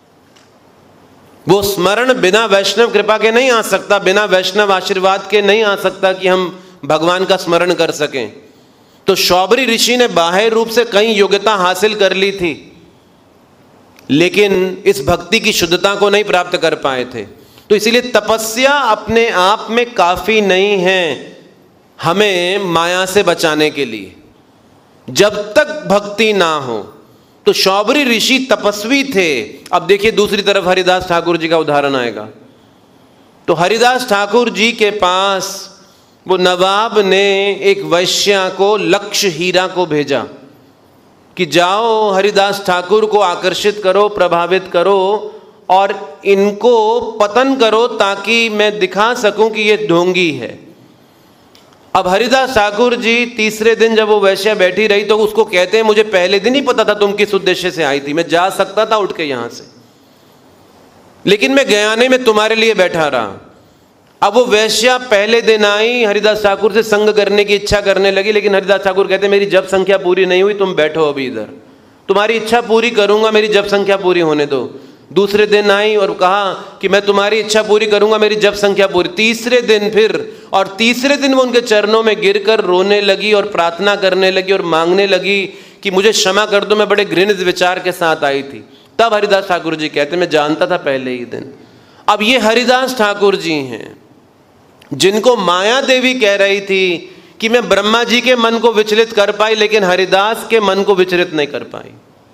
वो स्मरण बिना वैष्णव कृपा के नहीं आ सकता, बिना वैष्णव आशीर्वाद के नहीं आ सकता कि हम भगवान का स्मरण कर सकें। तो शौबरी ऋषि ने बाह्य रूप से कई योग्यता हासिल कर ली थी, लेकिन इस भक्ति की शुद्धता को नहीं प्राप्त कर पाए थे। तो इसीलिए तपस्या अपने आप में काफी नहीं है हमें माया से बचाने के लिए, जब तक भक्ति ना हो। तो शौबरी ऋषि तपस्वी थे। अब देखिए दूसरी तरफ हरिदास ठाकुर जी का उदाहरण आएगा। तो हरिदास ठाकुर जी के पास वो नवाब ने एक वैश्या को, लक्ष्य हीरा को भेजा कि जाओ हरिदास ठाकुर को आकर्षित करो, प्रभावित करो और इनको पतन करो ताकि मैं दिखा सकूं कि ये ढोंगी है। अब हरिदास ठाकुर जी तीसरे दिन जब वो वैश्या बैठी रही तो उसको कहते हैं, मुझे पहले दिन ही पता था तुम किस उद्देश्य से आई थी, मैं जा सकता था उठ के यहां से, लेकिन मैं गया नहीं, मैं तुम्हारे लिए बैठा रहा। अब वो वैश्या पहले दिन आई, हरिदास ठाकुर से संग करने की इच्छा करने लगी, लेकिन हरिदास ठाकुर कहते मेरी जप संख्या पूरी नहीं हुई, तुम बैठो अभी इधर, तुम्हारी इच्छा पूरी करूंगा, मेरी जप संख्या पूरी होने दो। दूसरे दिन आई और कहा कि मैं तुम्हारी इच्छा पूरी करूंगा, मेरी जप संख्या पूरी। तीसरे दिन फिर, और तीसरे दिन वो उनके चरणों में गिरकर रोने लगी और प्रार्थना करने लगी और मांगने लगी कि मुझे क्षमा कर दो, मैं बड़े घृणित विचार के साथ आई थी। तब हरिदास ठाकुर जी कहते मैं जानता था पहले ही दिन। अब ये हरिदास ठाकुर जी हैं जिनको माया देवी कह रही थी कि मैं ब्रह्मा जी के मन को विचलित कर पाई, लेकिन हरिदास के मन को विचलित नहीं कर पाई।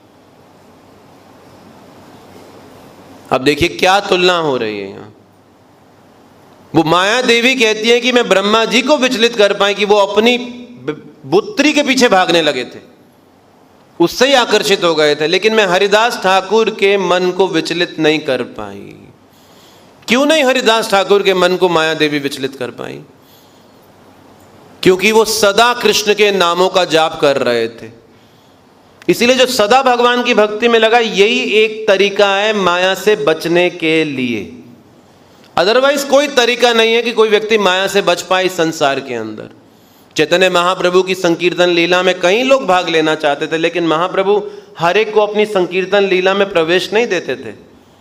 अब देखिए क्या तुलना हो रही है यहां। वो माया देवी कहती है कि मैं ब्रह्मा जी को विचलित कर पाई, कि वो अपनी पुत्री के पीछे भागने लगे थे, उससे ही आकर्षित हो गए थे, लेकिन मैं हरिदास ठाकुर के मन को विचलित नहीं कर पाई। क्यों नहीं हरिदास ठाकुर के मन को माया देवी विचलित कर पाई? क्योंकि वो सदा कृष्ण के नामों का जाप कर रहे थे। इसीलिए जो सदा भगवान की भक्ति में लगा, यही एक तरीका है माया से बचने के लिए। अदरवाइज कोई तरीका नहीं है कि कोई व्यक्ति माया से बच पाए इस संसार के अंदर। चैतन्य महाप्रभु की संकीर्तन लीला में कई लोग भाग लेना चाहते थे, लेकिन महाप्रभु हर एक को अपनी संकीर्तन लीला में प्रवेश नहीं देते थे।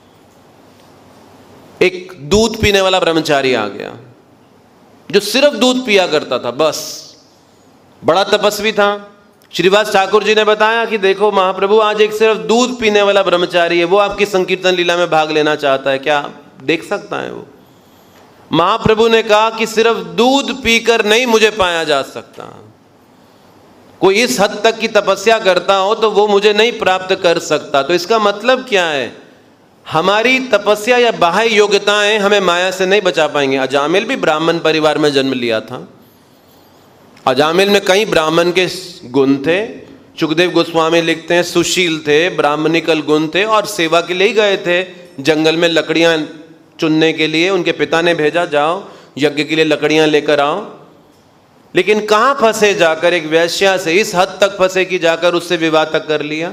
एक दूध पीने वाला ब्रह्मचारी आ गया जो सिर्फ दूध पिया करता था, बस, बड़ा तपस्वी था। श्रीवास ठाकुर जी ने बताया कि देखो महाप्रभु, आज एक सिर्फ दूध पीने वाला ब्रह्मचारी है, वो आपकी संकीर्तन लीला में भाग लेना चाहता है, क्या देख सकता है वो? महाप्रभु ने कहा कि सिर्फ दूध पीकर नहीं मुझे पाया जा सकता, कोई इस हद तक की तपस्या करता हो तो वो मुझे नहीं प्राप्त कर सकता। तो इसका मतलब क्या है? हमारी तपस्या या बाह्य योग्यताएं हमें माया से नहीं बचा पाएंगे। अजामिल भी ब्राह्मण परिवार में जन्म लिया था। अजामिल में कई ब्राह्मण के गुण थे। सुखदेव गोस्वामी लिखते हैं सुशील थे, ब्राह्मणिकल गुण थे और सेवा के लिए ही गए थे जंगल में लकड़ियां चुनने के लिए। उनके पिता ने भेजा, जाओ यज्ञ के लिए लकड़ियां लेकर आओ। लेकिन कहाँ फंसे जाकर? एक वैश्या से इस हद तक फंसे कि जाकर उससे विवाह तक कर लिया,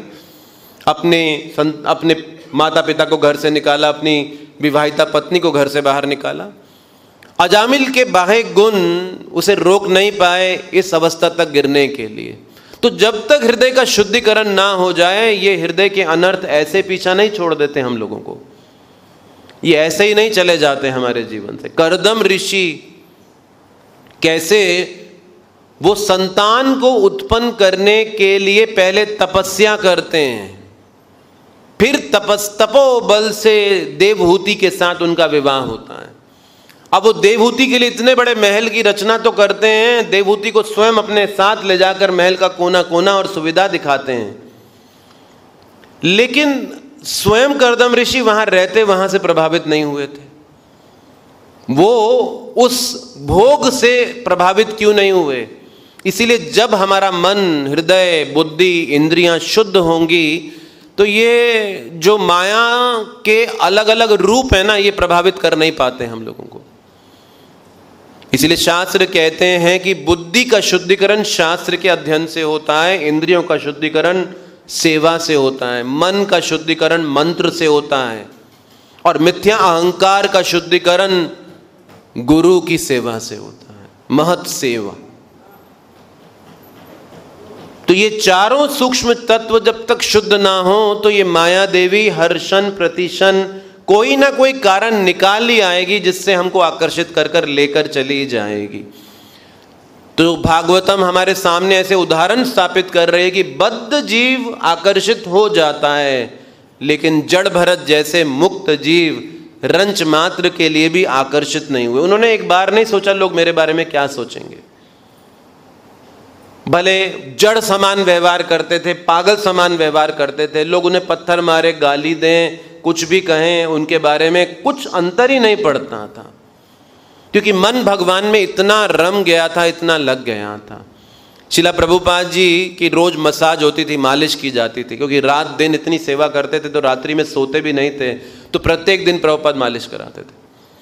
अपने माता पिता को घर से निकाला, अपनी विवाहिता पत्नी को घर से बाहर निकाला। अजामिल के बाह्य गुण उसे रोक नहीं पाए इस अवस्था तक गिरने के लिए। तो जब तक हृदय का शुद्धिकरण ना हो जाए, ये हृदय के अनर्थ ऐसे पीछा नहीं छोड़ देते हम लोगों को, ये ऐसे ही नहीं चले जाते हमारे जीवन से। करदम ऋषि कैसे वो संतान को उत्पन्न करने के लिए पहले तपस्या करते हैं, फिर तपोबल से देवहूति के साथ उनका विवाह होता है। अब वो देवहूति के लिए इतने बड़े महल की रचना तो करते हैं, देवहूति को स्वयं अपने साथ ले जाकर महल का कोना कोना और सुविधा दिखाते हैं, लेकिन स्वयं करदम ऋषि वहां रहते वहां से प्रभावित नहीं हुए थे। वो उस भोग से प्रभावित क्यों नहीं हुए? इसीलिए जब हमारा मन, हृदय, बुद्धि, इंद्रियां शुद्ध होंगी तो ये जो माया के अलग अलग रूप है ना, ये प्रभावित कर नहीं पाते हम लोगों को। इसलिए शास्त्र कहते हैं कि बुद्धि का शुद्धिकरण शास्त्र के अध्ययन से होता है, इंद्रियों का शुद्धिकरण सेवा से होता है, मन का शुद्धिकरण मंत्र से होता है, और मिथ्या अहंकार का शुद्धिकरण गुरु की सेवा से होता है, महत सेवा। तो तो ये चारों सूक्ष्म तत्व जब तक शुद्ध ना हो तो ये माया देवी हर क्षण प्रतिक्षण कोई ना कोई कारण निकाल ही आएगी जिससे हमको आकर्षित कर कर लेकर चली जाएगी। तो भागवतम हमारे सामने ऐसे उदाहरण स्थापित कर रहे हैं कि बद्ध जीव आकर्षित हो जाता है, लेकिन जड़ भरत जैसे मुक्त जीव रंच मात्र के लिए भी आकर्षित नहीं हुए। उन्होंने एक बार नहीं सोचा लोग मेरे बारे में क्या सोचेंगे। भले जड़ समान व्यवहार करते थे, पागल समान व्यवहार करते थे, लोग उन्हें पत्थर मारे, गाली दें, कुछ भी कहें, उनके बारे में कुछ अंतर ही नहीं पड़ता था, क्योंकि मन भगवान में इतना रम गया था, इतना लग गया था। शिला प्रभुपाद जी की रोज मसाज होती थी, मालिश की जाती थी, क्योंकि रात दिन इतनी सेवा करते थे तो रात्रि में सोते भी नहीं थे, तो प्रत्येक दिन प्रभुपाद मालिश कराते थे।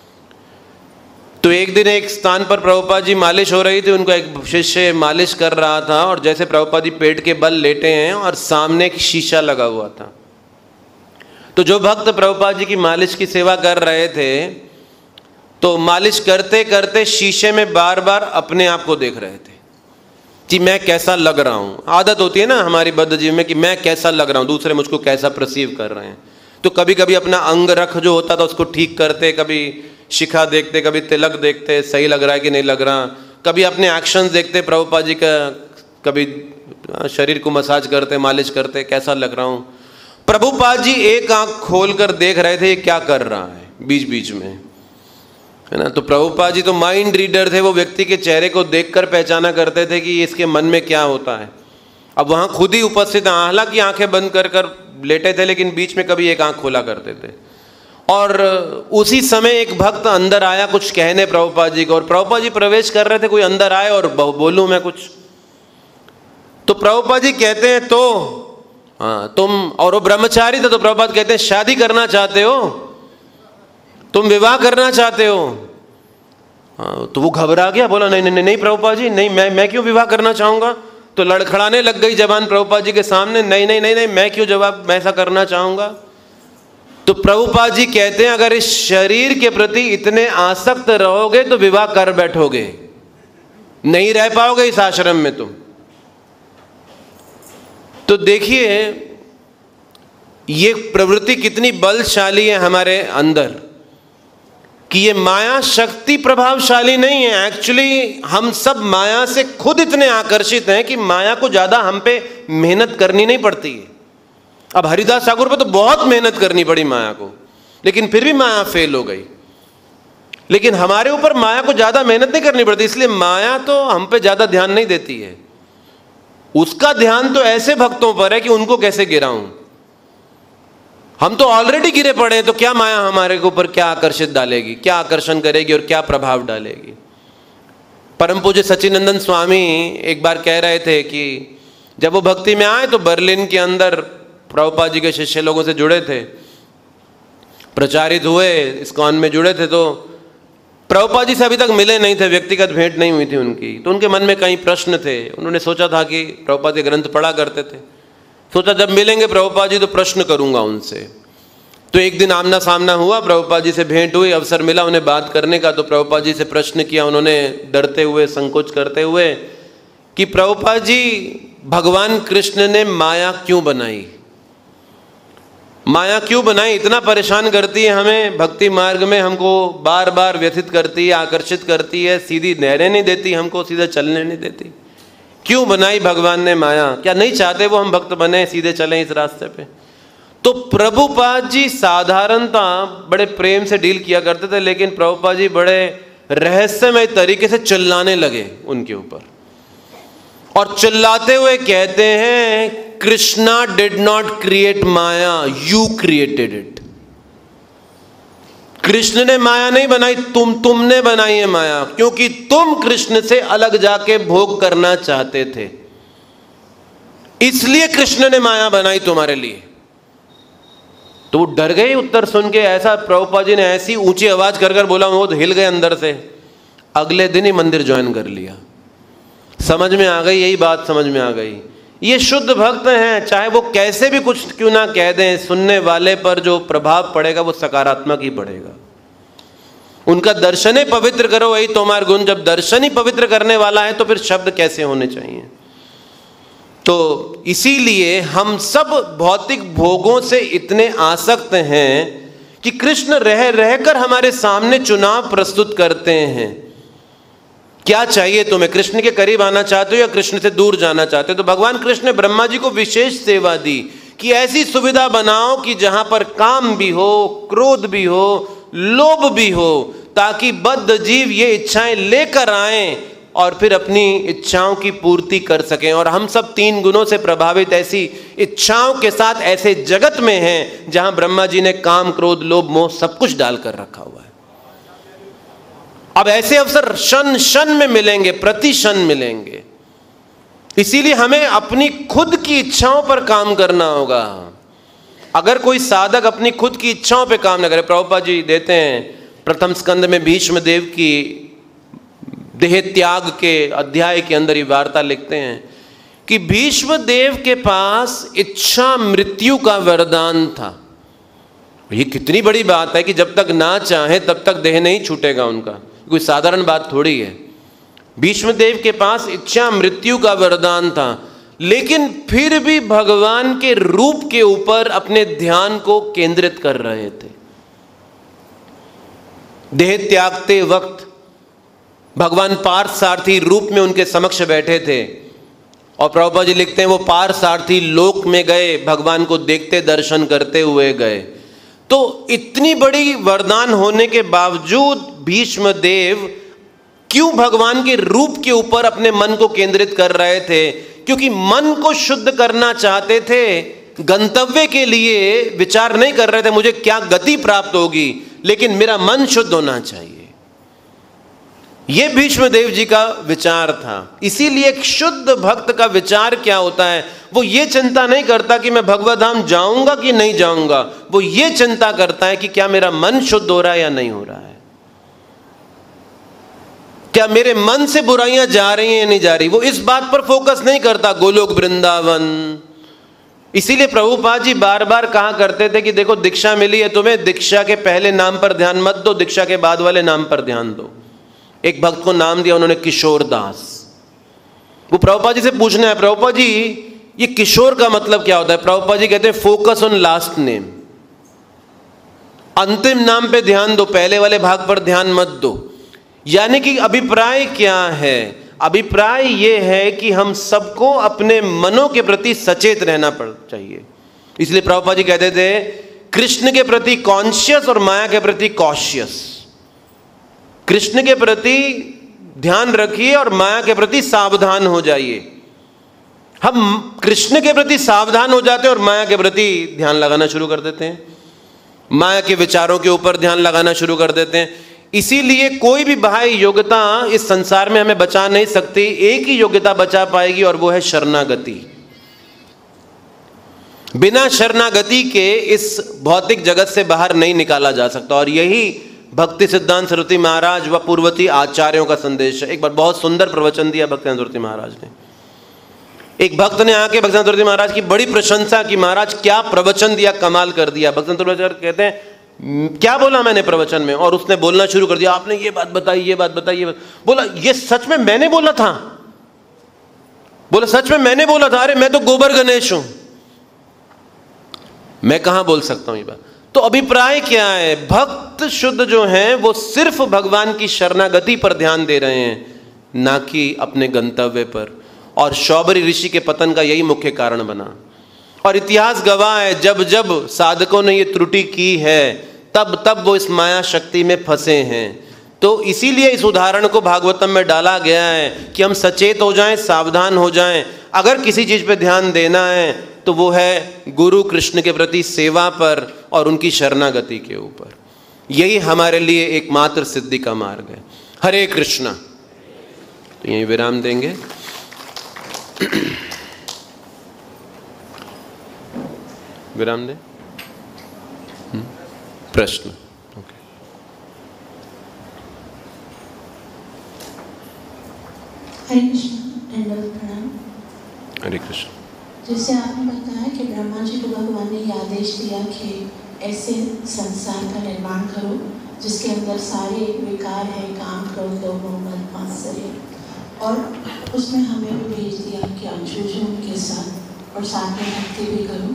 तो एक दिन एक स्थान पर प्रभुपाद जी मालिश हो रही थी, उनको एक शिष्य मालिश कर रहा था, और जैसे प्रभुपाद जी पेट के बल लेटे हैं और सामने एक शीशा लगा हुआ था, तो जो भक्त प्रभुपाद जी की मालिश की सेवा कर रहे थे तो मालिश करते करते शीशे में बार बार अपने आप को देख रहे थे कि मैं कैसा लग रहा हूँ। आदत होती है ना हमारी बद्ध जीव में कि मैं कैसा लग रहा हूँ, दूसरे मुझको कैसा परसीव कर रहे हैं। तो कभी कभी अपना अंग रख जो होता था उसको ठीक करते, कभी शिखा देखते, कभी तिलक देखते, सही लग रहा है कि नहीं लग रहा, कभी अपने एक्शंस देखते प्रभुपाद जी का, कभी शरीर को मसाज करते, मालिश करते, कैसा लग रहा हूँ। प्रभुपाद जी एक आंख खोलकर देख रहे थे ये क्या कर रहा है बीच बीच में, है ना। तो प्रभुपाद जी तो माइंड रीडर थे, वो व्यक्ति के चेहरे को देखकर पहचाना करते थे कि इसके मन में क्या होता है। अब वहाँ खुद ही उपस्थित, हालांकि आंखें बंद कर कर लेटे थे, लेकिन बीच में कभी एक आंख खोला करते थे। और उसी समय एक भक्त अंदर आया कुछ कहने प्रभुपाद जी को, और प्रभुपाद जी प्रवेश कर रहे थे, कोई अंदर आए और बोलूं मैं कुछ। तो प्रभुपाद जी कहते हैं तो हाँ तुम, और वो ब्रह्मचारी था, तो प्रभुपाद कहते हैं शादी करना चाहते हो, तुम विवाह करना चाहते हो। हाँ, तो वो घबरा गया, बोला नहीं नहीं नहीं प्रभुपाद जी नहीं, मैं क्यों विवाह करना चाहूंगा। तो लड़खड़ाने लग गई जबान प्रभुपाद जी के सामने, नहीं नहीं नहीं नहीं मैं क्यों जवाब, मैं ऐसा करना चाहूंगा। तो प्रभुपाद जी कहते हैं अगर इस शरीर के प्रति इतने आसक्त रहोगे तो विवाह कर बैठोगे, नहीं रह पाओगे इस आश्रम में तुम। तो देखिए ये प्रवृत्ति कितनी बलशाली है हमारे अंदर, कि ये माया शक्ति प्रभावशाली नहीं है। एक्चुअली हम सब माया से खुद इतने आकर्षित हैं कि माया को ज्यादा हम पे मेहनत करनी नहीं पड़ती है। अब हरिदास ठाकुर पे तो बहुत मेहनत करनी पड़ी माया को, लेकिन फिर भी माया फेल हो गई। लेकिन हमारे ऊपर माया को ज्यादा मेहनत नहीं करनी पड़ती, इसलिए माया तो हम पे ज्यादा ध्यान नहीं देती है। उसका ध्यान तो ऐसे भक्तों पर है कि उनको कैसे गिराऊं। हम तो ऑलरेडी गिरे पड़े हैं, तो क्या माया हमारे ऊपर क्या आकर्षित डालेगी, क्या आकर्षण करेगी और क्या प्रभाव डालेगी। परम पूज्य सच्चिदानंद स्वामी एक बार कह रहे थे कि जब वो भक्ति में आए तो बर्लिन के अंदर प्रभुपाद जी के शिष्य लोगों से जुड़े थे, प्रचारित हुए, इस्कॉन में जुड़े थे। तो प्रभुपाद जी से अभी तक मिले नहीं थे, व्यक्तिगत भेंट नहीं हुई थी उनकी। तो उनके मन में कई प्रश्न थे। उन्होंने सोचा था कि प्रभुपाद के ग्रंथ पढ़ा करते थे, सोचा जब मिलेंगे प्रभुपाद जी तो प्रश्न करूंगा उनसे। तो एक दिन आमना सामना हुआ, प्रभुपाद जी से भेंट हुई, अवसर मिला उन्हें बात करने का। तो प्रभुपाद जी से प्रश्न किया उन्होंने, डरते हुए, संकोच करते हुए, कि प्रभुपाद जी भगवान कृष्ण ने माया क्यों बनाई, माया क्यों बनाई, इतना परेशान करती है हमें भक्ति मार्ग में, हमको बार बार व्यथित करती है, आकर्षित करती है, सीधी नहरें नहीं देती हमको, सीधे चलने नहीं देती। क्यों बनाई भगवान ने माया, क्या नहीं चाहते वो हम भक्त बने, सीधे चलें इस रास्ते पे। तो प्रभुपाद जी साधारणता बड़े प्रेम से डील किया करते थे, लेकिन प्रभुपाद जी बड़े रहस्यमय तरीके से चिल्लाने लगे उनके ऊपर, और चिल्लाते हुए कहते हैं Krishna did not create maya, you created it. Krishna ने माया नहीं बनाई, तुमने बनाई है माया, क्योंकि तुम कृष्ण से अलग जाके भोग करना चाहते थे, इसलिए कृष्ण ने माया बनाई तुम्हारे लिए। तो वो डर गए उत्तर सुन के। ऐसा प्रभुपाद जी ने ऐसी ऊंची आवाज कर कर बोला, वो तो हिल गए अंदर से। अगले दिन ही मंदिर ज्वाइन कर लिया। समझ में आ गई, यही बात समझ में आ गई। ये शुद्ध भक्त हैं, चाहे वो कैसे भी कुछ क्यों ना कह दें, सुनने वाले पर जो प्रभाव पड़ेगा वो सकारात्मक ही पड़ेगा। उनका दर्शन ही पवित्र करो, वही तुम्हार गुण। जब दर्शन ही पवित्र करने वाला है तो फिर शब्द कैसे होने चाहिए। तो इसीलिए हम सब भौतिक भोगों से इतने आसक्त हैं कि कृष्ण रह रहकर हमारे सामने चुनाव प्रस्तुत करते हैं। क्या चाहिए तुम्हें? कृष्ण के करीब आना चाहते हो या कृष्ण से दूर जाना चाहते हो? तो भगवान कृष्ण ने ब्रह्मा जी को विशेष सेवा दी कि ऐसी सुविधा बनाओ कि जहां पर काम भी हो, क्रोध भी हो, लोभ भी हो, ताकि बद्ध जीव ये इच्छाएं लेकर आएं और फिर अपनी इच्छाओं की पूर्ति कर सकें। और हम सब 3 गुणों से प्रभावित ऐसी इच्छाओं के साथ ऐसे जगत में हैं जहां ब्रह्मा जी ने काम, क्रोध, लोभ, मोह सब कुछ डालकर रखा हुआ है। अब ऐसे अवसर क्षण क्षण में मिलेंगे, प्रति क्षण मिलेंगे। इसीलिए हमें अपनी खुद की इच्छाओं पर काम करना होगा। अगर कोई साधक अपनी खुद की इच्छाओं पर काम न करे, प्रभुपाद जी देते हैं प्रथम स्कंद में भीष्म देव की देह त्याग के अध्याय के अंदर ये वार्ता लिखते हैं कि भीष्म देव के पास इच्छा मृत्यु का वरदान था। ये कितनी बड़ी बात है कि जब तक ना चाहे तब तक देह नहीं छूटेगा उनका, कोई साधारण बात थोड़ी है। भीष्म देव के पास इच्छा मृत्यु का वरदान था, लेकिन फिर भी भगवान के रूप के ऊपर अपने ध्यान को केंद्रित कर रहे थे। देह त्यागते वक्त भगवान पार्थसारथी रूप में उनके समक्ष बैठे थे और प्रभुपाद जी लिखते हैं वो पार्थसारथी लोक में गए, भगवान को देखते दर्शन करते हुए गए। तो इतनी बड़ी वरदान होने के बावजूद भीष्म देव क्यों भगवान के रूप के ऊपर अपने मन को केंद्रित कर रहे थे? क्योंकि मन को शुद्ध करना चाहते थे, गंतव्य के लिए विचार नहीं कर रहे थे मुझे क्या गति प्राप्त होगी, लेकिन मेरा मन शुद्ध होना चाहिए। यह भीष्म देव जी का विचार था। इसीलिए एक शुद्ध भक्त का विचार क्या होता है? वो ये चिंता नहीं करता कि मैं भगवत धाम जाऊंगा कि नहीं जाऊंगा, वो ये चिंता करता है कि क्या मेरा मन शुद्ध हो रहा है या नहीं हो रहा है, क्या मेरे मन से बुराइयां जा रही हैं या नहीं जा रही। वो इस बात पर फोकस नहीं करता। गोलोक वृंदावन। इसीलिए प्रभुपाद जी बार बार कहा करते थे कि देखो दीक्षा मिली है तुम्हें, दीक्षा के पहले नाम पर ध्यान मत दो, दीक्षा के बाद वाले नाम पर ध्यान दो। एक भक्त को नाम दिया उन्होंने किशोर दास। वो प्रभुपाद जी से पूछना है, प्रभुपाद जी ये किशोर का मतलब क्या होता है? प्रभुपाद जी कहते हैं फोकस ऑन लास्ट नेम, अंतिम नाम पे ध्यान दो, पहले वाले भाग पर ध्यान मत दो। यानी कि अभिप्राय क्या है? अभिप्राय ये है कि हम सबको अपने मनों के प्रति सचेत रहना चाहिए। इसलिए प्रभुपाद जी कहते थे कृष्ण के प्रति कॉन्शियस और माया के प्रति कॉशियस। कृष्ण के प्रति ध्यान रखिए और माया के प्रति सावधान हो जाइए। हम कृष्ण के प्रति सावधान हो जाते हैं और माया के प्रति ध्यान लगाना शुरू कर देते हैं, माया के विचारों के ऊपर ध्यान लगाना शुरू कर देते हैं। इसीलिए कोई भी बाह्य योग्यता इस संसार में हमें बचा नहीं सकती। एक ही योग्यता बचा पाएगी और वो है शरणागति। बिना शरणागति के इस भौतिक जगत से बाहर नहीं निकाला जा सकता। और यही भक्ति सिद्धांत सरस्वती महाराज व पूर्ववर्ती आचार्यों का संदेश है। एक बार बहुत सुंदर प्रवचन दिया भक्ति सरस्वती महाराज ने। एक भक्त ने आके भक्ति सरस्वती महाराज की बड़ी प्रशंसा की, महाराज क्या प्रवचन दिया, कमाल कर दिया। भक्ति सरस्वती कहते हैं क्या बोला मैंने प्रवचन में? और उसने बोलना शुरू कर दिया, आपने ये बात बताई, ये बात बताई, ये बात बोला, ये सच में मैंने बोला था? बोला सच में मैंने बोला था। अरे मैं तो गोबर गणेश हूं, मैं कहां बोल सकता हूं ये बात। तो अभिप्राय क्या है? भक्त शुद्ध जो हैं वो सिर्फ भगवान की शरणागति पर ध्यान दे रहे हैं, ना कि अपने गंतव्य पर। और शौबरी ऋषि के पतन का यही मुख्य कारण बना। और इतिहास गवाह है, जब जब साधकों ने ये त्रुटि की है तब तब वो इस माया शक्ति में फंसे हैं। तो इसीलिए इस उदाहरण को भागवतम में डाला गया है कि हम सचेत हो जाएं, सावधान हो जाएं। अगर किसी चीज़ पे ध्यान देना है तो वो है गुरु कृष्ण के प्रति सेवा पर और उनकी शरणागति के ऊपर। यही हमारे लिए एकमात्र सिद्धि का मार्ग है। हरे कृष्णा। तो यहीं विराम देंगे। विराम दें। प्रश्न? ओके। हरे कृष्ण। प्रणाम। हरे कृष्ण। जैसे आपने बताया कि ब्रह्मा जी को भगवान ने ये आदेश दिया कि ऐसे संसार का निर्माण करो जिसके अंदर सारे विकार है, काम, क्रोध, लोभ, मोह, मद, मात्सर्य। और उसमें हमें भी भेज दिया कि अंशुशु उनके साथ और साथ में भक्ति भी करो।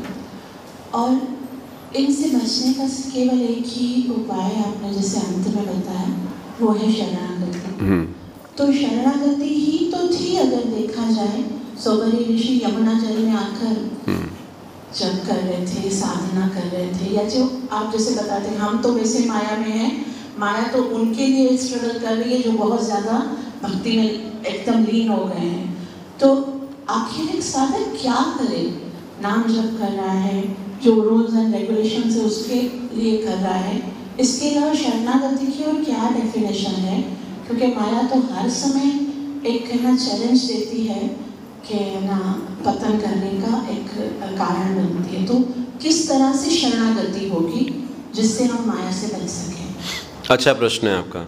और इनसे बचने का केवल एक ही उपाय आपने जैसे अंत में बताया, वो है शरणागति। तो शरणागति ही तो थी अगर देखा जाए। सोबरी ऋषि यमुना जल में आकर जप कर रहे थे, साधना कर रहे थे, या जो आप जैसे बताते हैं हम तो वैसे माया में हैं, माया तो उनके लिए स्ट्रगल कर रही है जो बहुत ज़्यादा भक्ति में एकदम लीन हो गए हैं। तो आखिर एक साधक क्या करे? नाम जप कर रहा है, जो रूल्स एंड रेगुलेशन है उसके लिए कर रहा है। इसके अलावा शरणागति की और क्या डेफिनेशन है? क्योंकि माया तो हर समय एक ना चैलेंज देती है कि ना पतन करने का एक कारण बनती है। तो किस तरह से शरणागति होगी जिससे हम माया से बच सकें? अच्छा प्रश्न है आपका।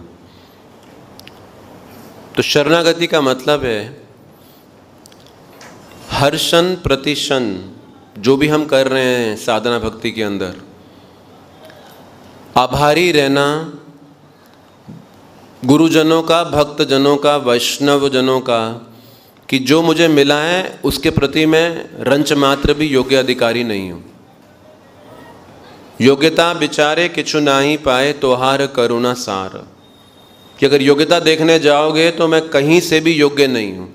तो शरणागति का मतलब है हर क्षण प्रति क्षण जो भी हम कर रहे हैं साधना भक्ति के अंदर, आभारी रहना गुरुजनों का, भक्तजनों का, वैष्णव जनों का, कि जो मुझे मिला है उसके प्रति मैं रंच मात्र भी योग्य अधिकारी नहीं हूँ। योग्यता बिचारे किछु नाही पाए तोहार करुणा सार, कि अगर योग्यता देखने जाओगे तो मैं कहीं से भी योग्य नहीं हूँ।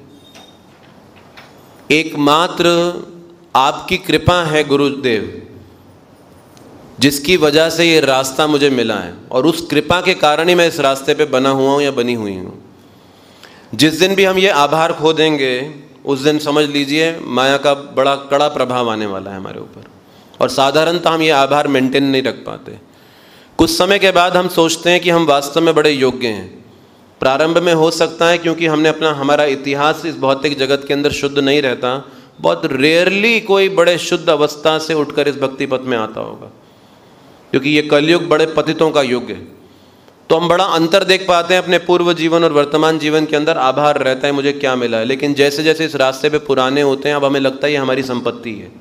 एकमात्र आपकी कृपा है गुरुदेव, जिसकी वजह से ये रास्ता मुझे मिला है, और उस कृपा के कारण ही मैं इस रास्ते पे बना हुआ हूँ या बनी हुई हूँ। जिस दिन भी हम ये आभार खो देंगे उस दिन समझ लीजिए माया का बड़ा कड़ा प्रभाव आने वाला है हमारे ऊपर, और साधारणतः हम ये आभार मेंटेन नहीं रख पाते। कुछ समय के बाद हम सोचते हैं कि हम वास्तव में बड़े योग्य हैं। प्रारंभ में हो सकता है क्योंकि हमने हमारा इतिहास इस भौतिक जगत के अंदर शुद्ध नहीं रहता, बहुत रेयरली कोई बड़े शुद्ध अवस्था से उठकर इस भक्ति पथ में आता होगा, क्योंकि ये कलयुग बड़े पतितों का युग है। तो हम बड़ा अंतर देख पाते हैं अपने पूर्व जीवन और वर्तमान जीवन के अंदर। आभार रहता है मुझे क्या मिला है, लेकिन जैसे जैसे इस रास्ते पे पुराने होते हैं अब हमें लगता है ये हमारी संपत्ति है,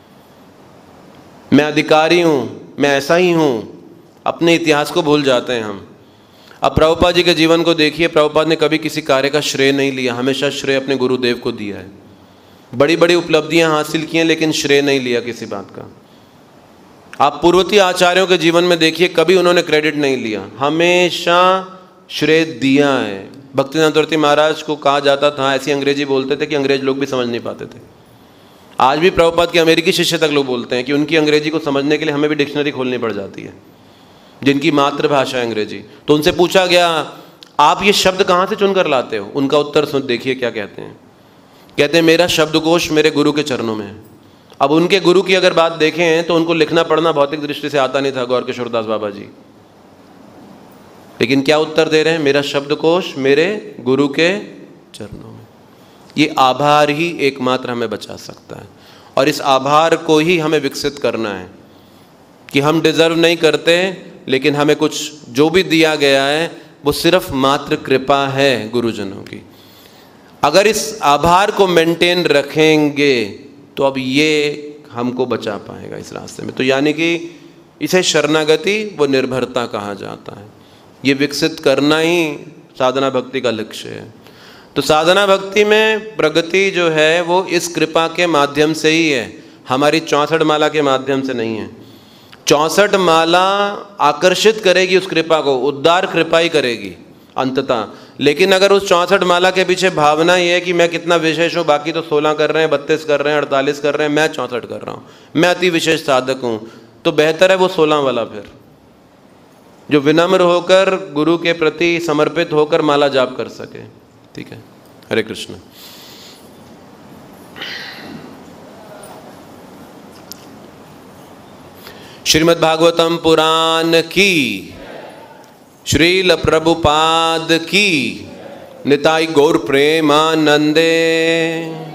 मैं अधिकारी हूँ, मैं ऐसा ही हूँ। अपने इतिहास को भूल जाते हैं हम। अब प्रभुपाद जी के जीवन को देखिए, प्रभुपाद ने कभी किसी कार्य का श्रेय नहीं लिया, हमेशा श्रेय अपने गुरुदेव को दिया है। बड़ी बड़ी उपलब्धियां हासिल की हैं लेकिन श्रेय नहीं लिया किसी बात का। आप पूर्ववर्ती आचार्यों के जीवन में देखिए, कभी उन्होंने क्रेडिट नहीं लिया, हमेशा श्रेय दिया है। भक्तिनाथ तुर्ती महाराज को कहा जाता था, ऐसी अंग्रेजी बोलते थे कि अंग्रेज लोग भी समझ नहीं पाते थे। आज भी प्रभुपाद के अमेरिकी शिष्य तक लोग बोलते हैं कि उनकी अंग्रेजी को समझने के लिए हमें भी डिक्शनरी खोलनी पड़ जाती है, जिनकी मातृभाषा है अंग्रेजी। तो उनसे पूछा गया आप ये शब्द कहाँ से चुनकर लाते हो? उनका उत्तर सुन देखिए क्या कहते हैं। कहते हैं मेरा शब्दकोश मेरे गुरु के चरणों में है। अब उनके गुरु की अगर बात देखें तो उनको लिखना पढ़ना भौतिक दृष्टि से आता नहीं था, गौर किशोरदास बाबा जी, लेकिन क्या उत्तर दे रहे हैं? मेरा शब्दकोश मेरे गुरु के चरणों में। ये आभार ही एकमात्र हमें बचा सकता है, और इस आभार को ही हमें विकसित करना है कि हम डिजर्व नहीं करते, लेकिन हमें कुछ जो भी दिया गया है वो सिर्फ मात्र कृपा है गुरुजनों की। अगर इस आभार को मेंटेन रखेंगे तो अब ये हमको बचा पाएगा इस रास्ते में। तो यानी कि इसे शरणागति व निर्भरता कहा जाता है। ये विकसित करना ही साधना भक्ति का लक्ष्य है। तो साधना भक्ति में प्रगति जो है वो इस कृपा के माध्यम से ही है, हमारी 64 माला के माध्यम से नहीं है। 64 माला आकर्षित करेगी उस कृपा को, उद्धार कृपा ही करेगी अंततः। लेकिन अगर उस 64 माला के पीछे भावना ये है कि मैं कितना विशेष हूँ, बाकी तो 16 कर रहे हैं, 32 कर रहे हैं, 48 कर रहे हैं, मैं 64 कर रहा हूँ, मैं अति विशेष साधक हूँ, तो बेहतर है वो 16 वाला फिर, जो विनम्र होकर गुरु के प्रति समर्पित होकर माला जाप कर सके। ठीक है, हरे कृष्ण। श्रीमद् भागवतम पुराण की, श्रील प्रभुपाद की, निताई गौर प्रेमानंदे।